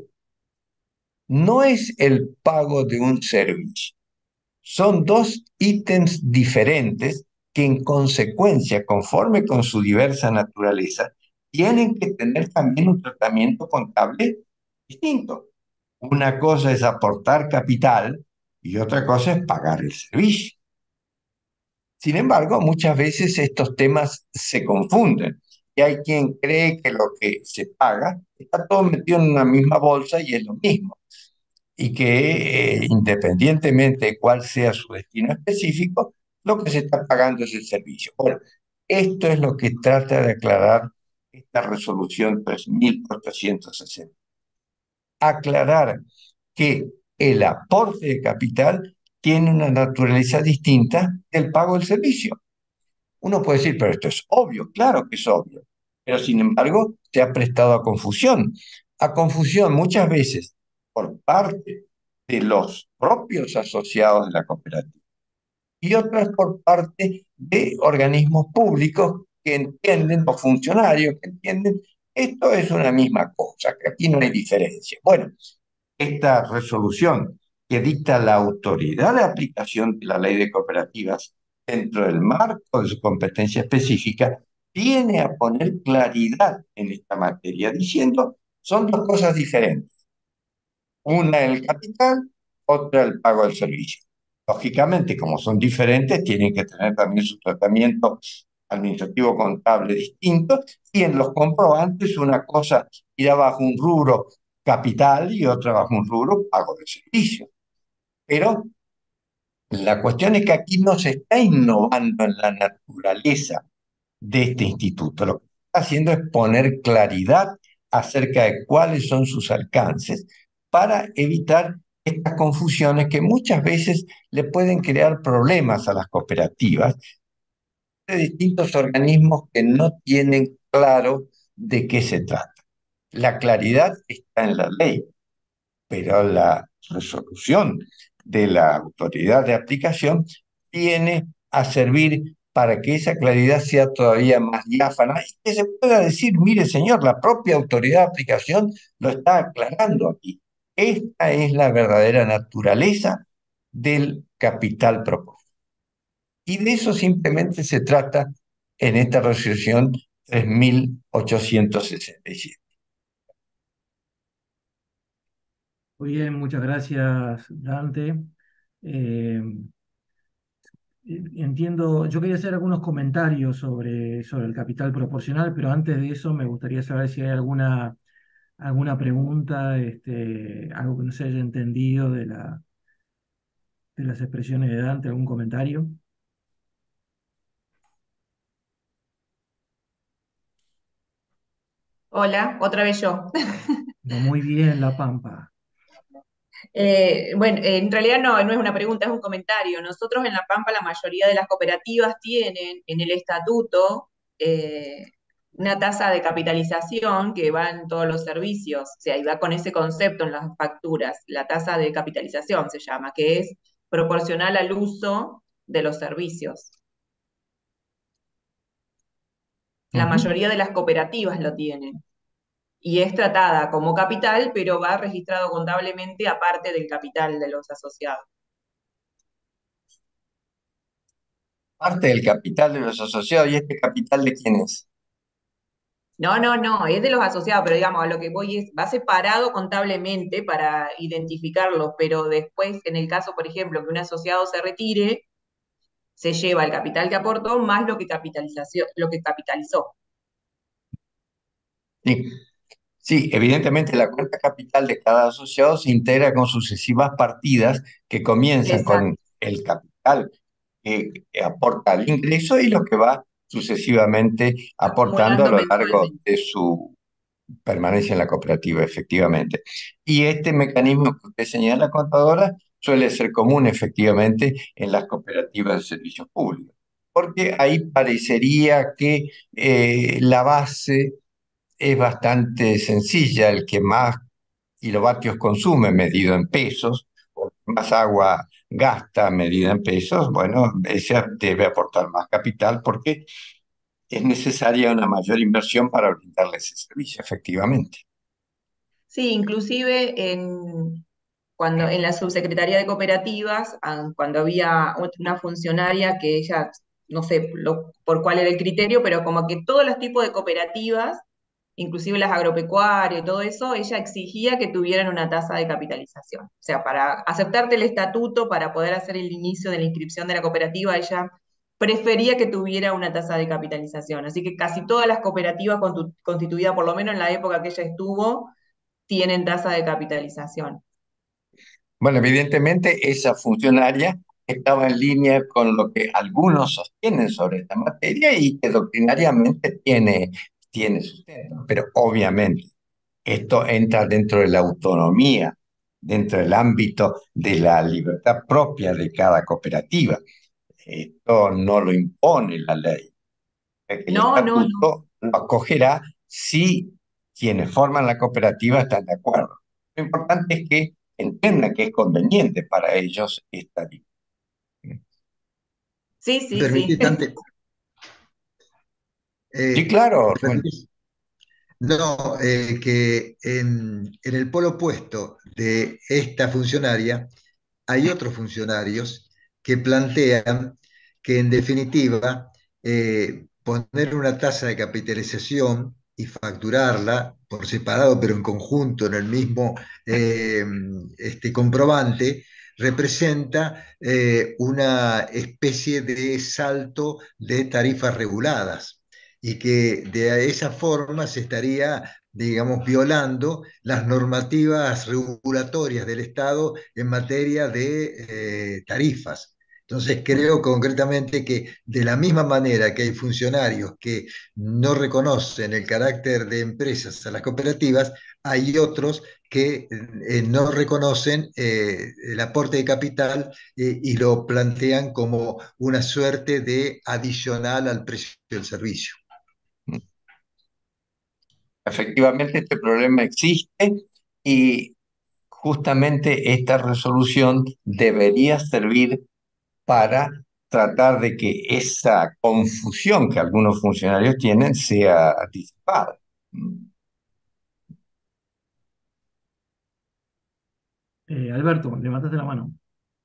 Speaker 3: no es el pago de un servicio. Son dos ítems diferentes que en consecuencia, conforme con su diversa naturaleza, tienen que tener también un tratamiento contable distinto. Una cosa es aportar capital y otra cosa es pagar el servicio. Sin embargo, muchas veces estos temas se confunden y hay quien cree que lo que se paga está todo metido en una misma bolsa y es lo mismo, y que eh, independientemente de cuál sea su destino específico, lo que se está pagando es el servicio. Bueno, esto es lo que trata de aclarar esta resolución tres mil cuatrocientos sesenta. Aclarar que el aporte de capital tiene una naturaleza distinta del pago del servicio. Uno puede decir, pero esto es obvio, claro que es obvio, pero sin embargo se ha prestado a confusión. A confusión muchas veces por parte de los propios asociados de la cooperativa y otras por parte de organismos públicos que entienden, o funcionarios que entienden Esto es una misma cosa, que aquí no hay diferencia. Bueno, esta resolución que dicta la autoridad de aplicación de la ley de cooperativas dentro del marco de su competencia específica, viene a poner claridad en esta materia, diciendo son dos cosas diferentes. Una el capital, otra el pago del servicio. Lógicamente, como son diferentes, tienen que tener también su tratamiento administrativo contable distinto, y en los comprobantes una cosa irá bajo un rubro capital y otra bajo un rubro pago de servicio. Pero la cuestión es que aquí no se está innovando en la naturaleza de este instituto. Lo que está haciendo es poner claridad acerca de cuáles son sus alcances para evitar estas confusiones que muchas veces le pueden crear problemas a las cooperativas de distintos organismos que no tienen claro de qué se trata. La claridad está en la ley, pero la resolución de la autoridad de aplicación viene a servir para que esa claridad sea todavía más diáfana y que se pueda decir, mire señor, la propia autoridad de aplicación lo está aclarando aquí. Esta es la verdadera naturaleza del capital propuesto. Y de eso simplemente se trata en esta resolución tres mil ochocientos sesenta y siete.
Speaker 1: Muy bien, muchas gracias, Dante. Eh, Entiendo, yo quería hacer algunos comentarios sobre, sobre el capital proporcional, pero antes de eso me gustaría saber si hay alguna, alguna pregunta, este, algo que no se haya entendido de la, de las expresiones de Dante, algún comentario.
Speaker 4: Hola, otra vez yo.
Speaker 1: No, muy bien, La Pampa.
Speaker 4: Eh, bueno, eh, en realidad no, no es una pregunta, es un comentario. Nosotros en La Pampa la mayoría de las cooperativas tienen en el estatuto eh, una tasa de capitalización que va en todos los servicios, o sea, y va con ese concepto en las facturas. La tasa de capitalización se llama, que es proporcional al uso de los servicios. La
Speaker 1: Ujú.
Speaker 4: mayoría de las cooperativas lo tienen. Y es tratada como capital, pero va registrado contablemente aparte del capital de los asociados.
Speaker 3: Parte del capital de los asociados, ¿y este capital de quién es?
Speaker 4: No, no, no, es de los asociados, pero digamos, a lo que voy es, va separado contablemente para identificarlo, pero después, en el caso, por ejemplo, que un asociado se retire, se lleva el capital que aportó más lo que capitalización, lo que capitalizó.
Speaker 3: Sí, sí, evidentemente la cuenta capital de cada asociado se integra con sucesivas partidas que comienzan con
Speaker 4: Exacto.
Speaker 3: el capital que aporta al ingreso y lo que va sucesivamente aportando a
Speaker 4: Acumulando
Speaker 3: lo largo
Speaker 4: mensualmente.
Speaker 3: de su permanencia en la cooperativa, efectivamente. Y este mecanismo que usted señala, contadora, suele ser común, efectivamente, en las cooperativas de servicios públicos, porque ahí parecería que eh, la base es bastante sencilla. El que más kilovatios consume, medido en pesos, o más agua gasta, medida en pesos, bueno, ese debe aportar más capital porque es necesaria una mayor inversión para brindarle ese servicio, efectivamente.
Speaker 4: Sí, inclusive en, cuando, en la subsecretaría de cooperativas, ah, cuando había ot- una funcionaria que ella, no sé lo- por cuál era el criterio, pero como que todos los tipos de cooperativas, inclusive las agropecuarias y todo eso, ella exigía que tuvieran una tasa de capitalización. O sea, para aceptarte el estatuto, para poder hacer el inicio de la inscripción de la cooperativa, ella prefería que tuviera una tasa de capitalización. Así que casi todas las cooperativas contu- constituidas, por lo menos en la época que ella estuvo, tienen tasa de capitalización.
Speaker 3: Bueno, evidentemente esa funcionaria estaba en línea con lo que algunos sostienen sobre esta materia y que doctrinariamente tiene, tiene sustento, pero obviamente esto entra dentro de la autonomía, dentro del ámbito de la libertad propia de cada cooperativa. Esto no lo impone la ley. El
Speaker 4: No, no, no.
Speaker 3: estatuto lo acogerá si quienes forman la cooperativa están de acuerdo. Lo importante es que entiendan que es conveniente para ellos esta ley.
Speaker 4: Sí,
Speaker 2: ¿Me
Speaker 4: sí, sí.
Speaker 2: permitís, Dante?
Speaker 3: Sí,
Speaker 2: Eh,
Speaker 3: claro,
Speaker 2: ¿me
Speaker 3: Rubén.
Speaker 2: permitís? No, eh, que en, en el polo opuesto de esta funcionaria hay otros funcionarios que plantean que en definitiva eh, poner una tasa de capitalización y facturarla por separado pero en conjunto en el mismo eh, este comprobante representa eh, una especie de salto de tarifas reguladas y que de esa forma se estaría, digamos, violando las normativas regulatorias del Estado en materia de eh, tarifas. Entonces creo concretamente que de la misma manera que hay funcionarios que no reconocen el carácter de empresas a las cooperativas, hay otros que eh, no reconocen eh, el aporte de capital eh, y lo plantean como una suerte de adicional al precio del servicio.
Speaker 3: Efectivamente, este problema existe y justamente esta resolución debería servir para tratar de que esa confusión que algunos funcionarios tienen sea disipada.
Speaker 1: Eh, Alberto, levantaste la mano.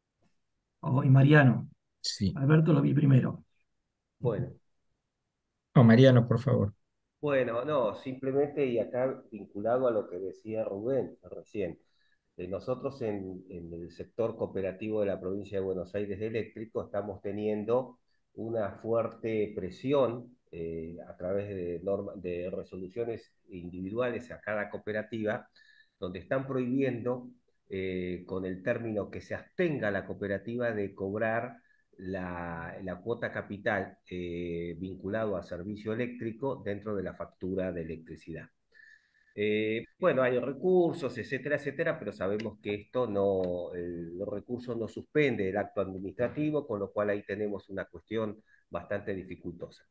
Speaker 1: Oh, y Mariano.
Speaker 6: Sí.
Speaker 1: Alberto lo vi primero.
Speaker 5: Bueno,
Speaker 6: O Mariano, por favor.
Speaker 5: bueno, no, simplemente y acá vinculado a lo que decía Rubén recién. Eh, nosotros en, en el sector cooperativo de la provincia de Buenos Aires de Eléctrico estamos teniendo una fuerte presión eh, a través de, norma- de resoluciones individuales a cada cooperativa, donde están prohibiendo eh, con el término que se abstenga la cooperativa de cobrar la, la cuota capital eh, vinculado a servicio eléctrico dentro de la factura de electricidad. Eh, bueno, hay recursos, etcétera, etcétera, pero sabemos que esto no, el, los recursos no suspende el acto administrativo, con lo cual ahí tenemos una cuestión bastante dificultosa.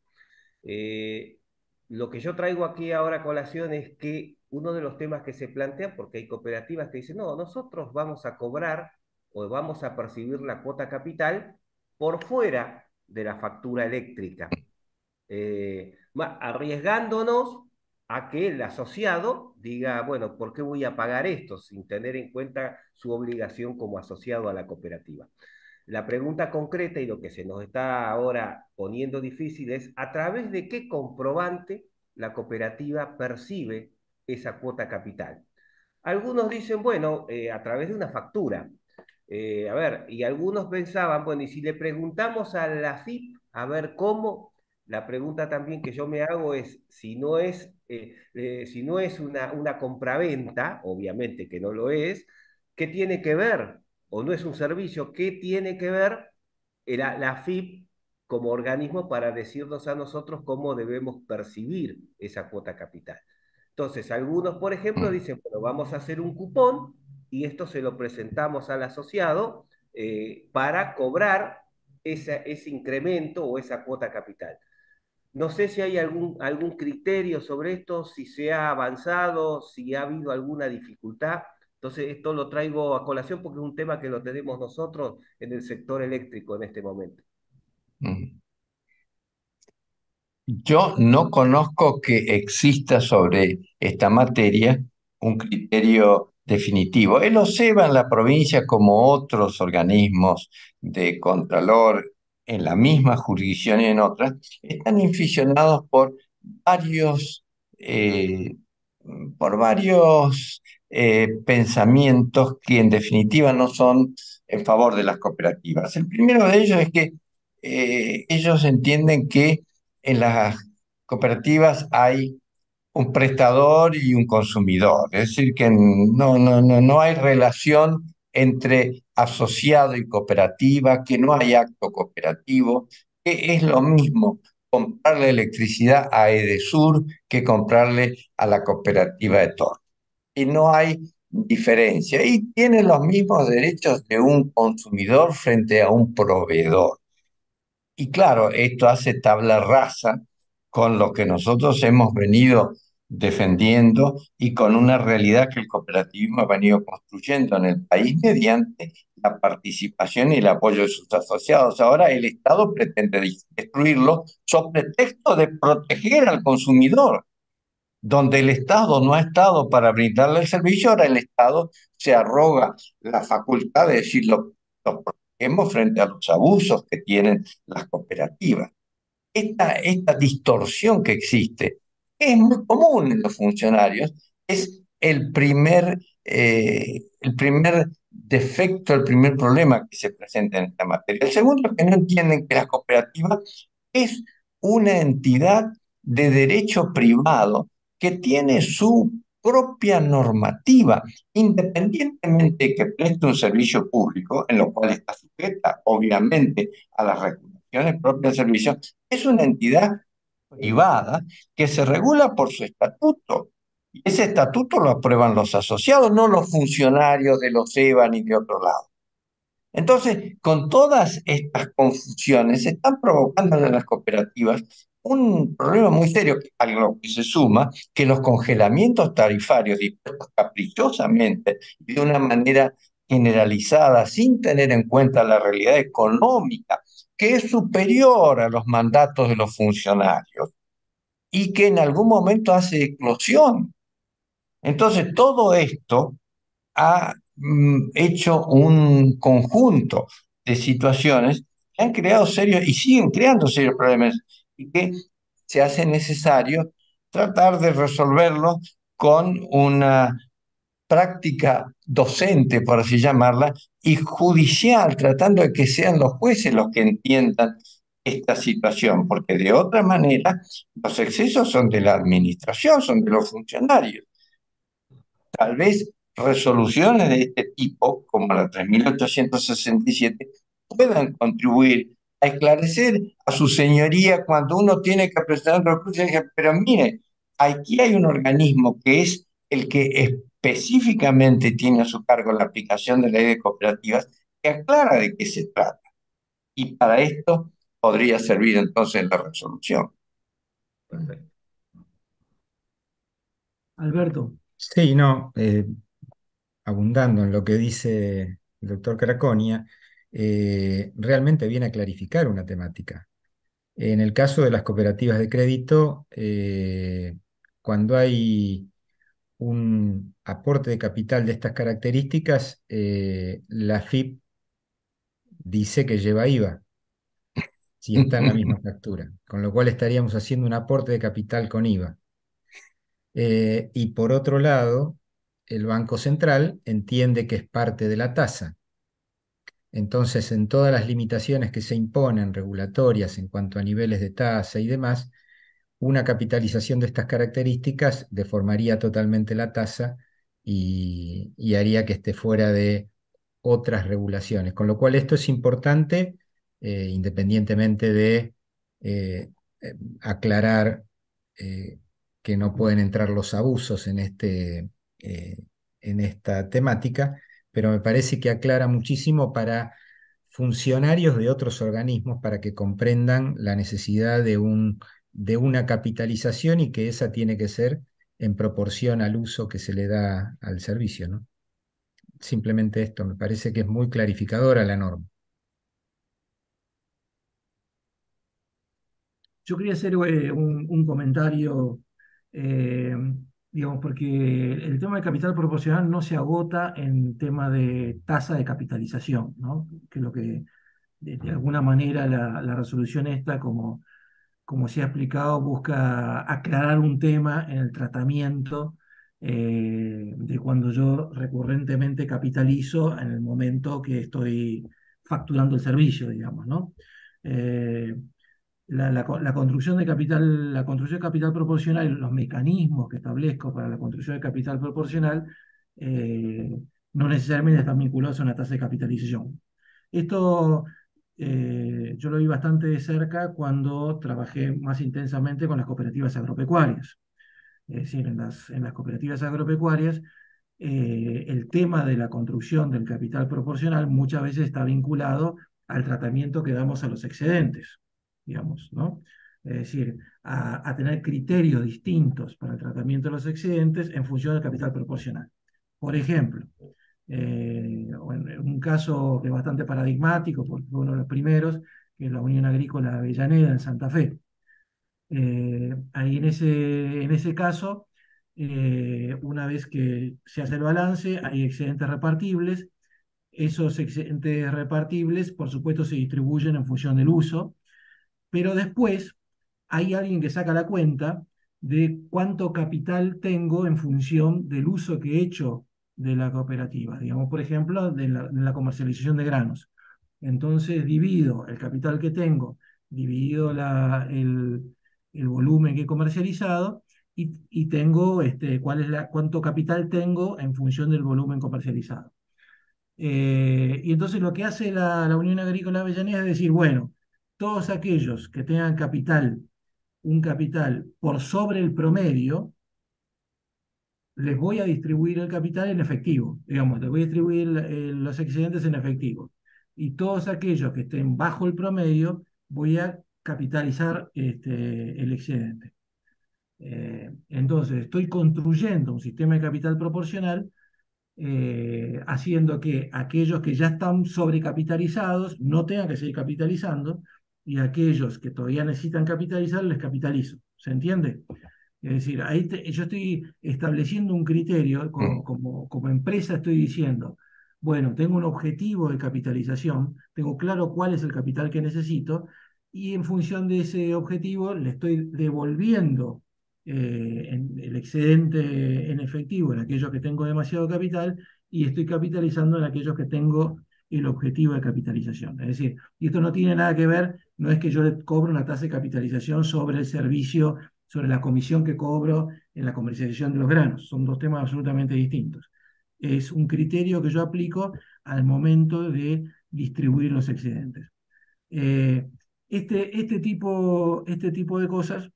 Speaker 5: Eh, lo que yo traigo aquí ahora a colación es que uno de los temas que se plantea, porque hay cooperativas que dicen, no, nosotros vamos a cobrar o vamos a percibir la cuota capital por fuera de la factura eléctrica, eh, arriesgándonos a que el asociado diga, bueno, ¿por qué voy a pagar esto sin tener en cuenta su obligación como asociado a la cooperativa? La pregunta concreta y lo que se nos está ahora poniendo difícil es a través de qué comprobante la cooperativa percibe esa cuota capital. Algunos dicen, bueno, eh, a través de una factura. Eh, a ver, y algunos pensaban, bueno, y si le preguntamos a la A F I P a ver cómo, la pregunta también que yo me hago es, si no es, eh, eh, si no es una, una compraventa, obviamente que no lo es, ¿qué tiene que ver? O no es un servicio, ¿qué tiene que ver la, la A F I P como organismo para decirnos a nosotros cómo debemos percibir esa cuota capital? Entonces, algunos, por ejemplo, dicen, bueno, vamos a hacer un cupón y esto se lo presentamos al asociado eh, para cobrar esa, ese incremento o esa cuota capital. No sé si hay algún, algún criterio sobre esto, si se ha avanzado, si ha habido alguna dificultad. Entonces, esto lo traigo a colación porque es un tema que lo tenemos nosotros en el sector eléctrico en este momento.
Speaker 3: Yo no conozco que exista sobre esta materia un criterio definitivo. El OSEBA en la provincia, como otros organismos de contralor en la misma jurisdicción y en otras, están inficionados por varios, eh, por varios eh, pensamientos que en definitiva no son en favor de las cooperativas. El primero de ellos es que eh, ellos entienden que en las cooperativas hay un prestador y un consumidor, es decir, que no, no, no, no hay relación entre asociado y cooperativa, que no hay acto cooperativo, que es lo mismo comprarle electricidad a Edesur que comprarle a la cooperativa de Torre. Y no hay diferencia. Y tiene los mismos derechos de un consumidor frente a un proveedor. Y claro, esto hace tabla rasa con lo que nosotros hemos venido defendiendo y con una realidad que el cooperativismo ha venido construyendo en el país mediante la participación y el apoyo de sus asociados. Ahora el Estado pretende destruirlo sobre pretexto de proteger al consumidor. donde el Estado no ha estado para brindarle el servicio, ahora el Estado se arroga la facultad de decir lo, lo protegemos frente a los abusos que tienen las cooperativas. Esta, esta distorsión que existe, que es muy común en los funcionarios, es el primer, eh, el primer defecto, el primer problema que se presenta en esta materia. El segundo es que no entienden que la cooperativa es una entidad de derecho privado que tiene su propia normativa, independientemente de que preste un servicio público, en lo cual está sujeta, obviamente, a las regulaciones propias del servicio. Es una entidad privada que se regula por su estatuto. Y ese estatuto lo aprueban los asociados, no los funcionarios de los E B A ni de otro lado. Entonces, con todas estas confusiones, se están provocando en las cooperativas un problema muy serio, a lo que se suma que los congelamientos tarifarios dispuestos caprichosamente y de una manera generalizada, sin tener en cuenta la realidad económica, que es superior a los mandatos de los funcionarios y que en algún momento hace eclosión. Entonces, todo esto ha mm, hecho un conjunto de situaciones que han creado serios y siguen creando serios problemas y que se hace necesario tratar de resolverlo con una práctica docente, por así llamarla, y judicial, tratando de que sean los jueces los que entiendan esta situación, porque de otra manera los excesos son de la administración, son de los funcionarios. Tal vez resoluciones de este tipo, como la tres mil ochocientos sesenta y siete, puedan contribuir a esclarecer a su señoría cuando uno tiene que presentar un recurso y dice, pero mire, aquí hay un organismo que es el que específicamente tiene a su cargo la aplicación de la ley de cooperativas, que aclara de qué se trata. Y para esto podría servir entonces la resolución.
Speaker 5: Perfecto.
Speaker 1: Alberto.
Speaker 6: Sí, no, eh, abundando en lo que dice el doctor Craconia, eh, realmente viene a clarificar una temática. En el caso de las cooperativas de crédito, eh, cuando hay un aporte de capital de estas características, eh, la F I P dice que lleva I V A, si está en la misma factura, con lo cual estaríamos haciendo un aporte de capital con I V A. Eh, y por otro lado, el Banco Central entiende que es parte de la tasa. Entonces, en todas las limitaciones que se imponen regulatorias en cuanto a niveles de tasa y demás, una capitalización de estas características deformaría totalmente la tasa y, y haría que esté fuera de otras regulaciones. Con lo cual esto es importante, eh, independientemente de eh, eh, aclarar eh, que no pueden entrar los abusos en, este, eh, en esta temática, pero me parece que aclara muchísimo para funcionarios de otros organismos para que comprendan la necesidad de un, de una capitalización y que esa tiene que ser en proporción al uso que se le da al servicio, ¿no? Simplemente esto, me parece que es muy clarificadora la norma.
Speaker 1: Yo quería hacer eh, un, un comentario, eh, digamos, porque el tema de capital proporcional no se agota en tema de tasa de capitalización, ¿no? Que es lo que, de, de alguna manera, la, la resolución esta, como, como se ha explicado, busca aclarar un tema en el tratamiento eh, de cuando yo recurrentemente capitalizo en el momento que estoy facturando el servicio, digamos, ¿no? Eh, la, la la construcción de capital, la construcción de capital proporcional y los mecanismos que establezco para la construcción de capital proporcional eh, no necesariamente están vinculados a una tasa de capitalización. Esto eh, yo lo vi bastante de cerca cuando trabajé más intensamente con las cooperativas agropecuarias. Es decir, en las, en las cooperativas agropecuarias, eh, el tema de la construcción del capital proporcional muchas veces está vinculado al tratamiento que damos a los excedentes, digamos, ¿no? Es decir, a, a tener criterios distintos para el tratamiento de los excedentes en función del capital proporcional. Por ejemplo, eh, en un caso que es bastante paradigmático, porque fue uno de los primeros, que es la Unión Agrícola Avellaneda en Santa Fe. Eh, ahí en ese, en ese caso, Eh, una vez que se hace el balance, hay excedentes repartibles. Esos excedentes repartibles, por supuesto, se distribuyen en función del uso, pero después hay alguien que saca la cuenta de cuánto capital tengo en función del uso que he hecho de la cooperativa. Digamos, por ejemplo, de la, de la comercialización de granos. Entonces divido el capital que tengo, dividido la, el, el volumen que he comercializado y, y tengo este, cuál es la, cuánto capital tengo en función del volumen comercializado. Eh, y entonces lo que hace la, la Unión Agrícola Avellaneda es decir, bueno, todos aquellos que tengan capital, un capital por sobre el promedio, les voy a distribuir el capital en efectivo, digamos, les voy a distribuir eh, los excedentes en efectivo. Y todos aquellos que estén bajo el promedio, voy a capitalizar este, el excedente. Eh, entonces, estoy construyendo un sistema de capital proporcional, eh, haciendo que aquellos que ya están sobrecapitalizados no tengan que seguir capitalizando, y aquellos que todavía necesitan capitalizar, les capitalizo. ¿Se entiende? Es decir, ahí te- yo estoy estableciendo un criterio, como,
Speaker 3: Mm.
Speaker 1: como, como empresa estoy diciendo, bueno, tengo un objetivo de capitalización, tengo claro cuál es el capital que necesito, y en función de ese objetivo le estoy devolviendo eh, en- el excedente en efectivo en aquellos que tengo demasiado capital, y estoy capitalizando en aquellos que tengo el objetivo de capitalización. Es decir, y esto no tiene nada que ver, no es que yo le cobro una tasa de capitalización sobre el servicio, sobre la comisión que cobro en la comercialización de los granos. Son dos temas absolutamente distintos. Es un criterio que yo aplico al momento de distribuir los excedentes. Eh, este, este, tipo, este tipo de cosas,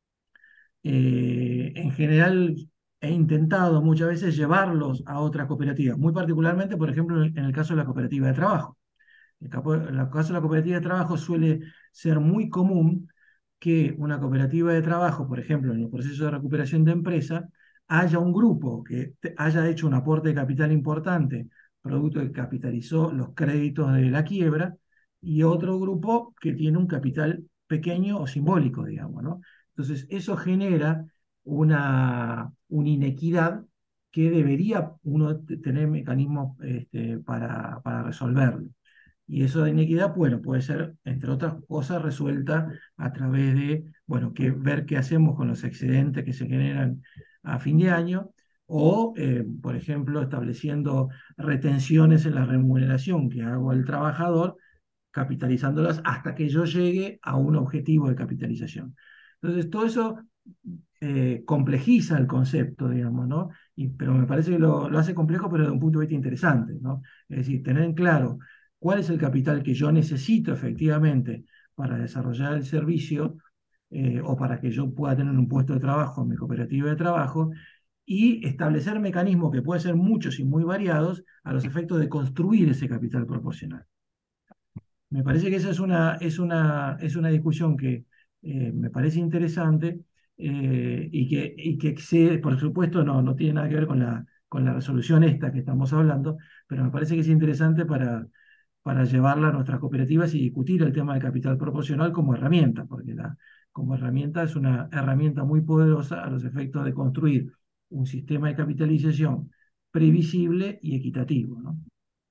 Speaker 1: eh, en general, he intentado muchas veces llevarlos a otras cooperativas, muy particularmente, por ejemplo, en el caso de la cooperativa de trabajo. En el caso de la cooperativa de trabajo suele ser muy común que una cooperativa de trabajo, por ejemplo, en el proceso de recuperación de empresa, haya un grupo que haya hecho un aporte de capital importante, producto que capitalizó los créditos de la quiebra, y otro grupo que tiene un capital pequeño o simbólico, digamos, ¿no? Entonces, eso genera una, una inequidad que debería uno tener mecanismos este, para, para resolverlo. Y eso de inequidad, bueno, puede ser, entre otras cosas, resuelta a través de, bueno, que, ver qué hacemos con los excedentes que se generan a fin de año, o, eh, por ejemplo, estableciendo retenciones en la remuneración que hago al trabajador, capitalizándolas hasta que yo llegue a un objetivo de capitalización. Entonces, todo eso eh, complejiza el concepto, digamos, ¿no? Y, pero me parece que lo, lo hace complejo, pero de un punto de vista interesante, ¿no? Es decir, tener en claro cuál es el capital que yo necesito efectivamente para desarrollar el servicio, eh, o para que yo pueda tener un puesto de trabajo en mi cooperativa de trabajo, y establecer mecanismos que pueden ser muchos y muy variados a los efectos de construir ese capital proporcional. Me parece que esa es una, es una, es una discusión que eh, me parece interesante, eh, y que, y que excede, por supuesto, no, no tiene nada que ver con la, con la resolución esta que estamos hablando, pero me parece que es interesante para, para llevarla a nuestras cooperativas y discutir el tema del capital proporcional como herramienta, porque la, como herramienta es una herramienta muy poderosa a los efectos de construir un sistema de capitalización previsible y equitativo, ¿no?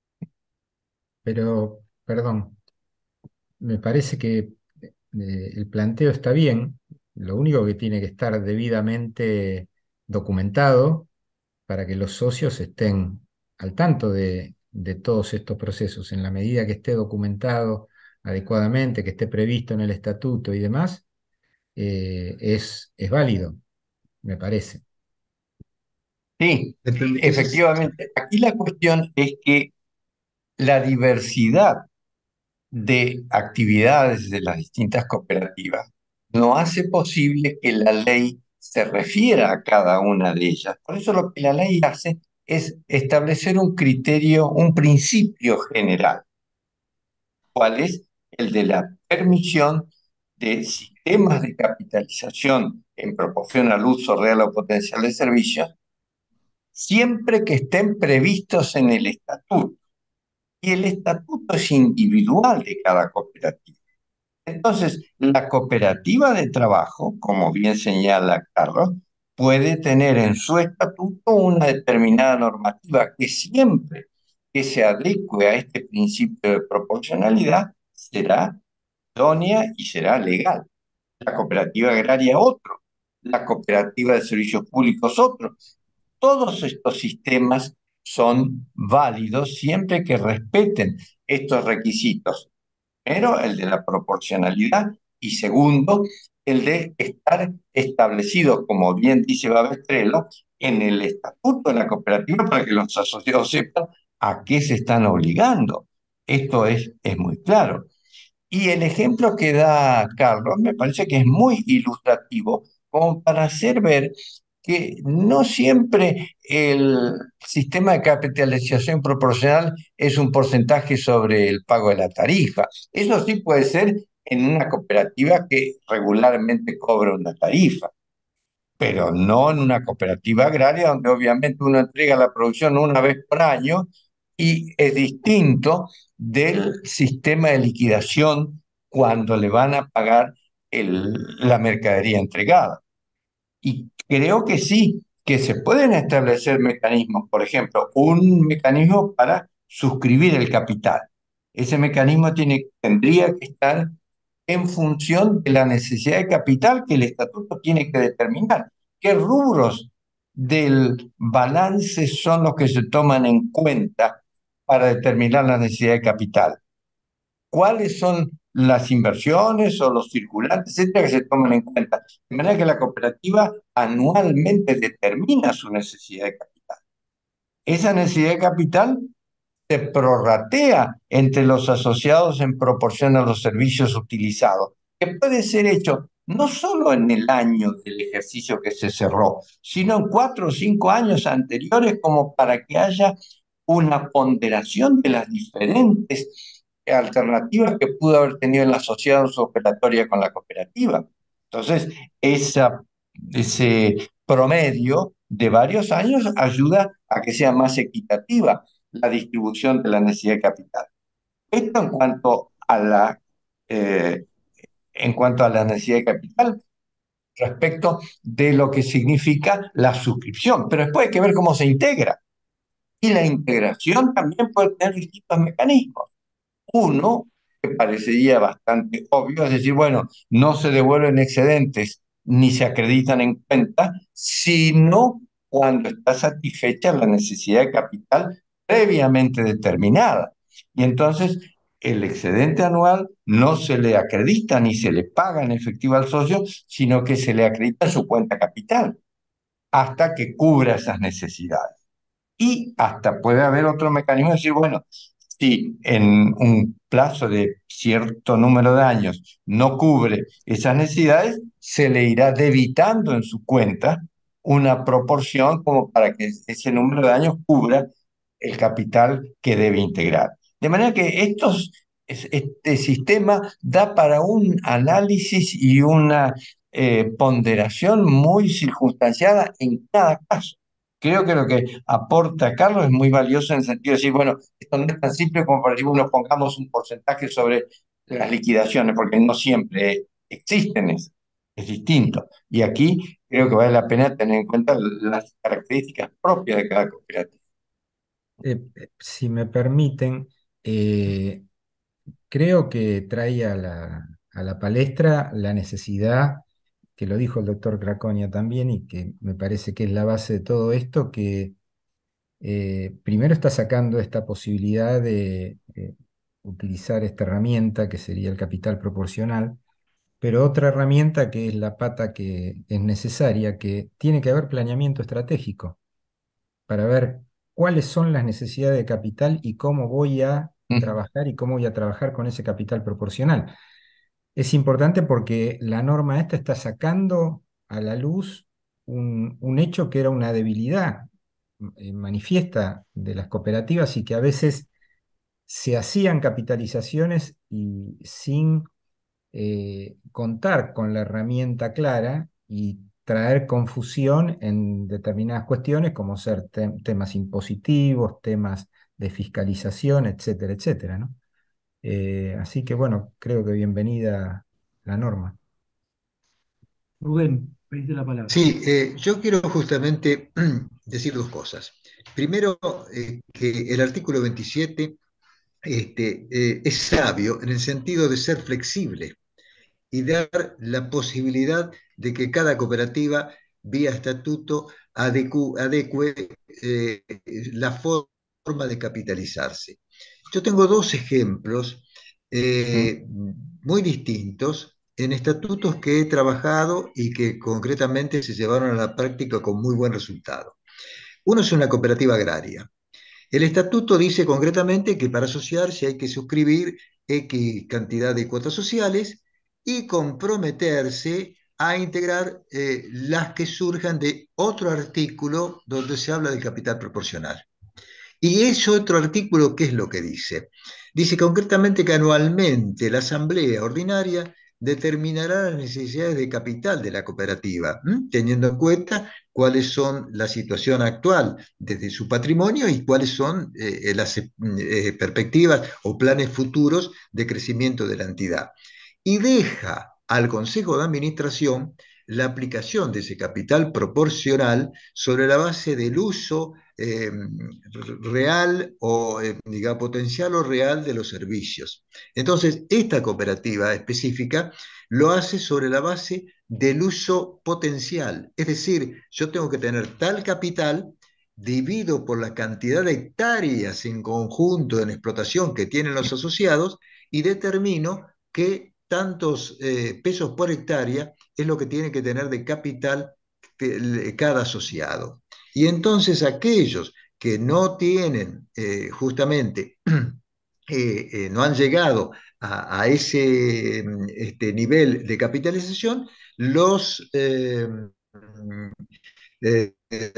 Speaker 6: Pero, perdón, me parece que eh, el planteo está bien, lo único que tiene que estar debidamente documentado para que los socios estén al tanto de, de todos estos procesos. En la medida que esté documentado adecuadamente, que esté previsto en el estatuto y demás, eh, es, es válido, me parece.
Speaker 3: Sí,
Speaker 2: ¿Me permitís?
Speaker 3: efectivamente. Aquí la cuestión es que la diversidad de actividades de las distintas cooperativas no hace posible que la ley se refiera a cada una de ellas. Por eso lo que la ley hace es establecer un criterio, un principio general, cuál es el de la permisión de sistemas de capitalización en proporción al uso real o potencial de servicios, siempre que estén previstos en el estatuto. Y el estatuto es individual de cada cooperativa. Entonces, la cooperativa de trabajo, como bien señala Carlos, puede tener en su estatuto una determinada normativa que siempre que se adecue a este principio de proporcionalidad será idónea y será legal. La cooperativa agraria otro, la cooperativa de servicios públicos otro. Todos estos sistemas son válidos siempre que respeten estos requisitos. Primero, el de la proporcionalidad y segundo, el de estar establecido, como bien dice Babestrello, en el estatuto de la cooperativa para que los asociados sepan a qué se están obligando. Esto es, es muy claro. Y el ejemplo que da Carlos me parece que es muy ilustrativo, como para hacer ver que no siempre el sistema de capitalización proporcional es un porcentaje sobre el pago de la tarifa. Eso sí puede ser en una cooperativa que regularmente cobra una tarifa, pero no en una cooperativa agraria donde obviamente uno entrega la producción una vez por año y es distinto del sistema de liquidación cuando le van a pagar el- la mercadería entregada. Y creo que sí, que se pueden establecer mecanismos, por ejemplo, un mecanismo para suscribir el capital. Ese mecanismo tiene, tendría que estar en función de la necesidad de capital que el estatuto tiene que determinar. ¿Qué rubros del balance son los que se toman en cuenta para determinar la necesidad de capital? ¿Cuáles son las inversiones o los circulantes, etcétera, que se toman en cuenta? De manera que la cooperativa anualmente determina su necesidad de capital. Esa necesidad de capital se prorratea entre los asociados en proporción a los servicios utilizados, que puede ser hecho no solo en el año del ejercicio que se cerró, sino en cuatro o cinco años anteriores, como para que haya una ponderación de las diferentes alternativas que pudo haber tenido el asociado en su operatoria con la cooperativa. Entonces, esa, ese promedio de varios años ayuda a que sea más equitativa la distribución de la necesidad de capital. Esto en cuanto a la, eh, en cuanto a la necesidad de capital respecto de lo que significa la suscripción, pero después hay que ver cómo se integra. Y la integración también puede tener distintos mecanismos. Uno, que parecería bastante obvio, es decir, bueno, no se devuelven excedentes ni se acreditan en cuenta, sino cuando está satisfecha la necesidad de capital previamente determinada. Y entonces el excedente anual no se le acredita ni se le paga en efectivo al socio, sino que se le acredita en su cuenta capital hasta que cubra esas necesidades. Y hasta puede haber otro mecanismo de decir, bueno, si en un plazo de cierto número de años no cubre esas necesidades, se le irá debitando en su cuenta una proporción como para que ese número de años cubra el capital que debe integrar. De manera que estos, es- este sistema da para un análisis y una eh, ponderación muy circunstanciada en cada caso. Creo que lo que aporta Carlos es muy valioso en el sentido de decir, bueno, esto no es tan simple como para decir, bueno, pongamos un porcentaje sobre las liquidaciones, porque no siempre existen, es, es distinto. Y aquí creo que vale la pena tener en cuenta las características propias de cada cooperativa.
Speaker 6: Eh, eh, si me permiten, eh, creo que trae a la, a la palestra la necesidad, que lo dijo el doctor Craconia también, y que me parece que es la base de todo esto, que eh, primero está sacando esta posibilidad de eh, utilizar esta herramienta que sería el capital proporcional, pero otra herramienta que es la pata que es necesaria, que tiene que haber planeamiento estratégico para ver cuáles son las necesidades de capital y cómo voy a
Speaker 3: Mm.
Speaker 6: trabajar y cómo voy a trabajar con ese capital proporcional. Es importante porque la norma esta está sacando a la luz un, un hecho que era una debilidad eh, manifiesta de las cooperativas y que a veces se hacían capitalizaciones y sin eh, contar con la herramienta clara y traer confusión en determinadas cuestiones como ser tem- temas impositivos, temas de fiscalización, etcétera, etcétera, ¿no? Eh, así que bueno, creo que bienvenida la norma.
Speaker 1: Rubén, Pediste la palabra.
Speaker 2: Sí, eh, yo quiero justamente decir dos cosas. Primero, eh, que el artículo veintisiete este, eh, es sabio en el sentido de ser flexible y dar la posibilidad de que cada cooperativa, vía estatuto, adecu- adecue eh, la forma de capitalizarse. Yo tengo dos ejemplos
Speaker 3: ¿Mm?
Speaker 2: eh, muy distintos en estatutos que he trabajado y que concretamente se llevaron a la práctica con muy buen resultado. Uno es una cooperativa agraria. El estatuto dice concretamente que para asociarse hay que suscribir X cantidad de cuotas sociales y comprometerse a integrar eh, las que surjan de otro artículo donde se habla del capital proporcional. Y ese otro artículo, ¿qué es lo que dice? Dice concretamente que anualmente la Asamblea Ordinaria determinará las necesidades de capital de la cooperativa, ¿m? Teniendo en cuenta cuáles son la situación actual desde su patrimonio y cuáles son eh, las eh, perspectivas o planes futuros de crecimiento de la entidad. Y deja al Consejo de Administración la aplicación de ese capital proporcional sobre la base del uso eh, real o, eh, diga, potencial o real de los servicios. Entonces, esta cooperativa específica lo hace sobre la base del uso potencial. Es decir, yo tengo que tener tal capital divido por la cantidad de hectáreas en conjunto en explotación que tienen los asociados y determino que tantos eh, pesos por hectárea es lo que tiene que tener de capital que, cada asociado. Y entonces aquellos que no tienen eh, justamente, eh, eh, no han llegado a, a ese este, nivel de capitalización, los eh, eh,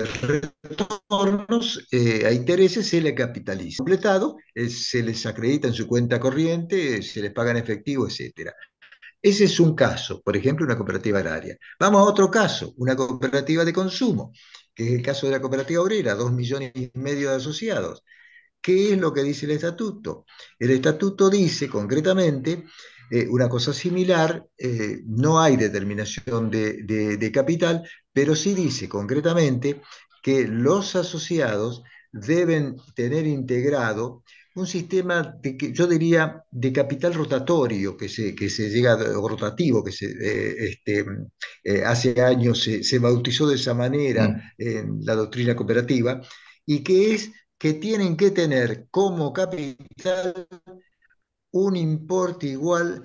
Speaker 2: retornos eh, a intereses se le capitaliza. Completado, eh, se les acredita en su cuenta corriente, se les paga en efectivo, etcétera. Ese es un caso, por ejemplo, una cooperativa agraria. Vamos a otro caso, una cooperativa de consumo, que es el caso de la cooperativa obrera, dos millones y medio de asociados. ¿Qué es lo que dice el estatuto? El estatuto dice concretamente eh, una cosa similar, eh, no hay determinación de, de, de capital, pero sí dice concretamente que los asociados deben tener integrado un sistema de que yo diría de capital rotatorio que se, que se llega, o rotativo, que se, eh, este, eh, hace años se, se, bautizó de esa manera
Speaker 3: Mm.
Speaker 2: en la doctrina cooperativa, y que es que tienen que tener como capital un importe igual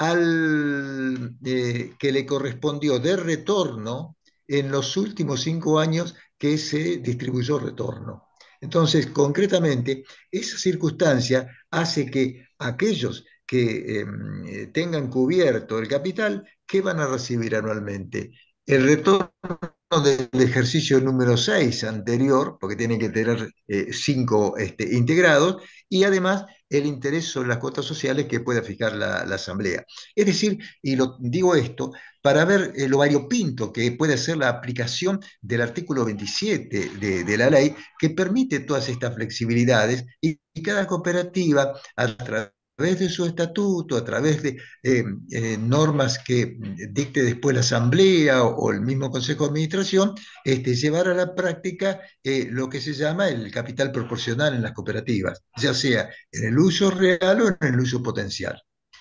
Speaker 2: al eh, que le correspondió de retorno en los últimos cinco años que se distribuyó retorno. Entonces, concretamente, esa circunstancia hace que aquellos que eh, tengan cubierto el capital, ¿qué van a recibir anualmente? El retorno del ejercicio número seis anterior, porque tienen que tener eh, cinco este, integrados, y además el interés sobre las cuotas sociales que pueda fijar la, la Asamblea. Es decir, y lo digo esto, para ver eh, lo variopinto que puede ser la aplicación del artículo veintisiete de, de la ley, que permite todas estas flexibilidades y, y cada cooperativa, a través de su estatuto, a través de eh, eh, normas que dicte después la Asamblea o, o, el mismo Consejo de Administración, este, llevar a la práctica eh, lo que se llama el capital proporcional en las cooperativas, ya sea en el uso real o en el uso potencial.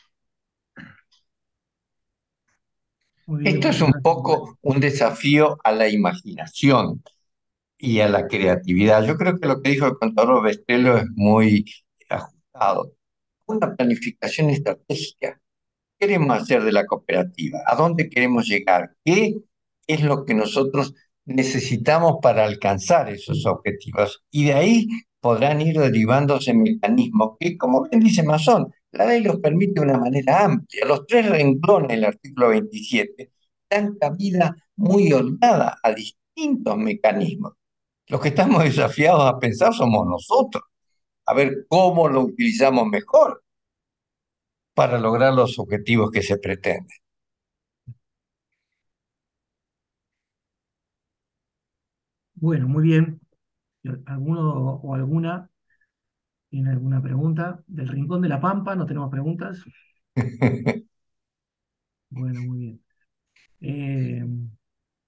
Speaker 1: Muy bien,
Speaker 3: Esto es
Speaker 1: muchas
Speaker 3: un
Speaker 1: gracias.
Speaker 3: poco un desafío a la imaginación y a la creatividad. Yo creo que lo que dijo el contador Bestelo es muy ajustado. Una planificación estratégica. ¿Qué queremos hacer de la cooperativa? ¿A dónde queremos llegar? ¿Qué es lo que nosotros necesitamos para alcanzar esos objetivos? Y de ahí podrán ir derivándose mecanismos que, como bien dice Masón, la ley los permite de una manera amplia. Los tres renglones del artículo veintisiete dan cabida muy holgada a distintos mecanismos. Los que estamos desafiados a pensar somos nosotros, a ver cómo lo utilizamos mejor para lograr los objetivos que se pretenden.
Speaker 1: Bueno, muy bien. ¿Alguno o alguna tiene alguna pregunta? Del Rincón de la Pampa, ¿no tenemos preguntas? Bueno, muy bien. Eh,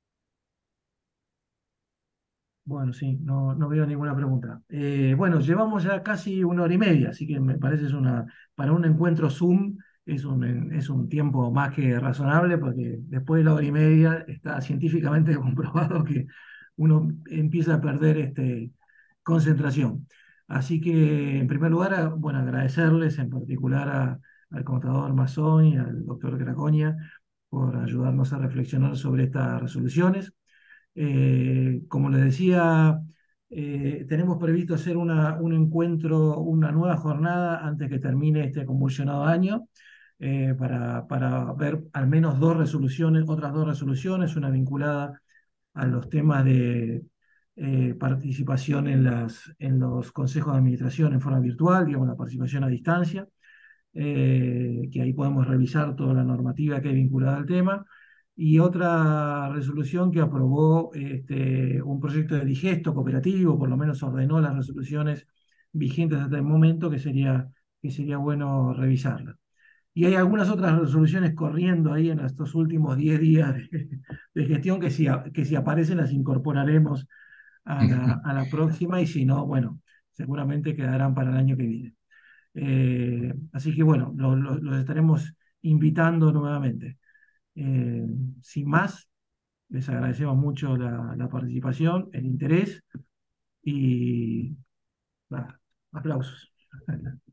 Speaker 1: Bueno, sí, no, no veo ninguna pregunta. Eh, bueno, llevamos ya casi una hora y media, así que me parece es una, para un encuentro Zoom es un, es un tiempo más que razonable, porque después de la hora y media está científicamente comprobado que uno empieza a perder este, concentración. Así que, en primer lugar, a- bueno, agradecerles en particular a- al contador Mazón y al doctor Craconia por ayudarnos a reflexionar sobre estas resoluciones. Eh, como les decía, eh, tenemos previsto hacer una, un encuentro, una nueva jornada antes que termine este convulsionado año, eh, para, para ver al menos dos resoluciones, otras dos resoluciones, una vinculada a los temas de eh, participación en, las, en los consejos de administración en forma virtual, digamos, la participación a distancia, eh, que ahí podemos revisar toda la normativa que hay vinculada al tema, y otra resolución que aprobó este, un proyecto de digesto cooperativo, por lo menos ordenó las resoluciones vigentes hasta el momento, que sería, que sería bueno revisarlas. Y hay algunas otras resoluciones corriendo ahí en estos últimos diez días de, de gestión que si, que si aparecen las incorporaremos a la, a la próxima, y si no, bueno, seguramente quedarán para el año que viene. Eh, así que bueno, lo- lo- los estaremos invitando nuevamente. Eh, Sin más, les agradecemos mucho la, la participación, el interés y nada, aplausos.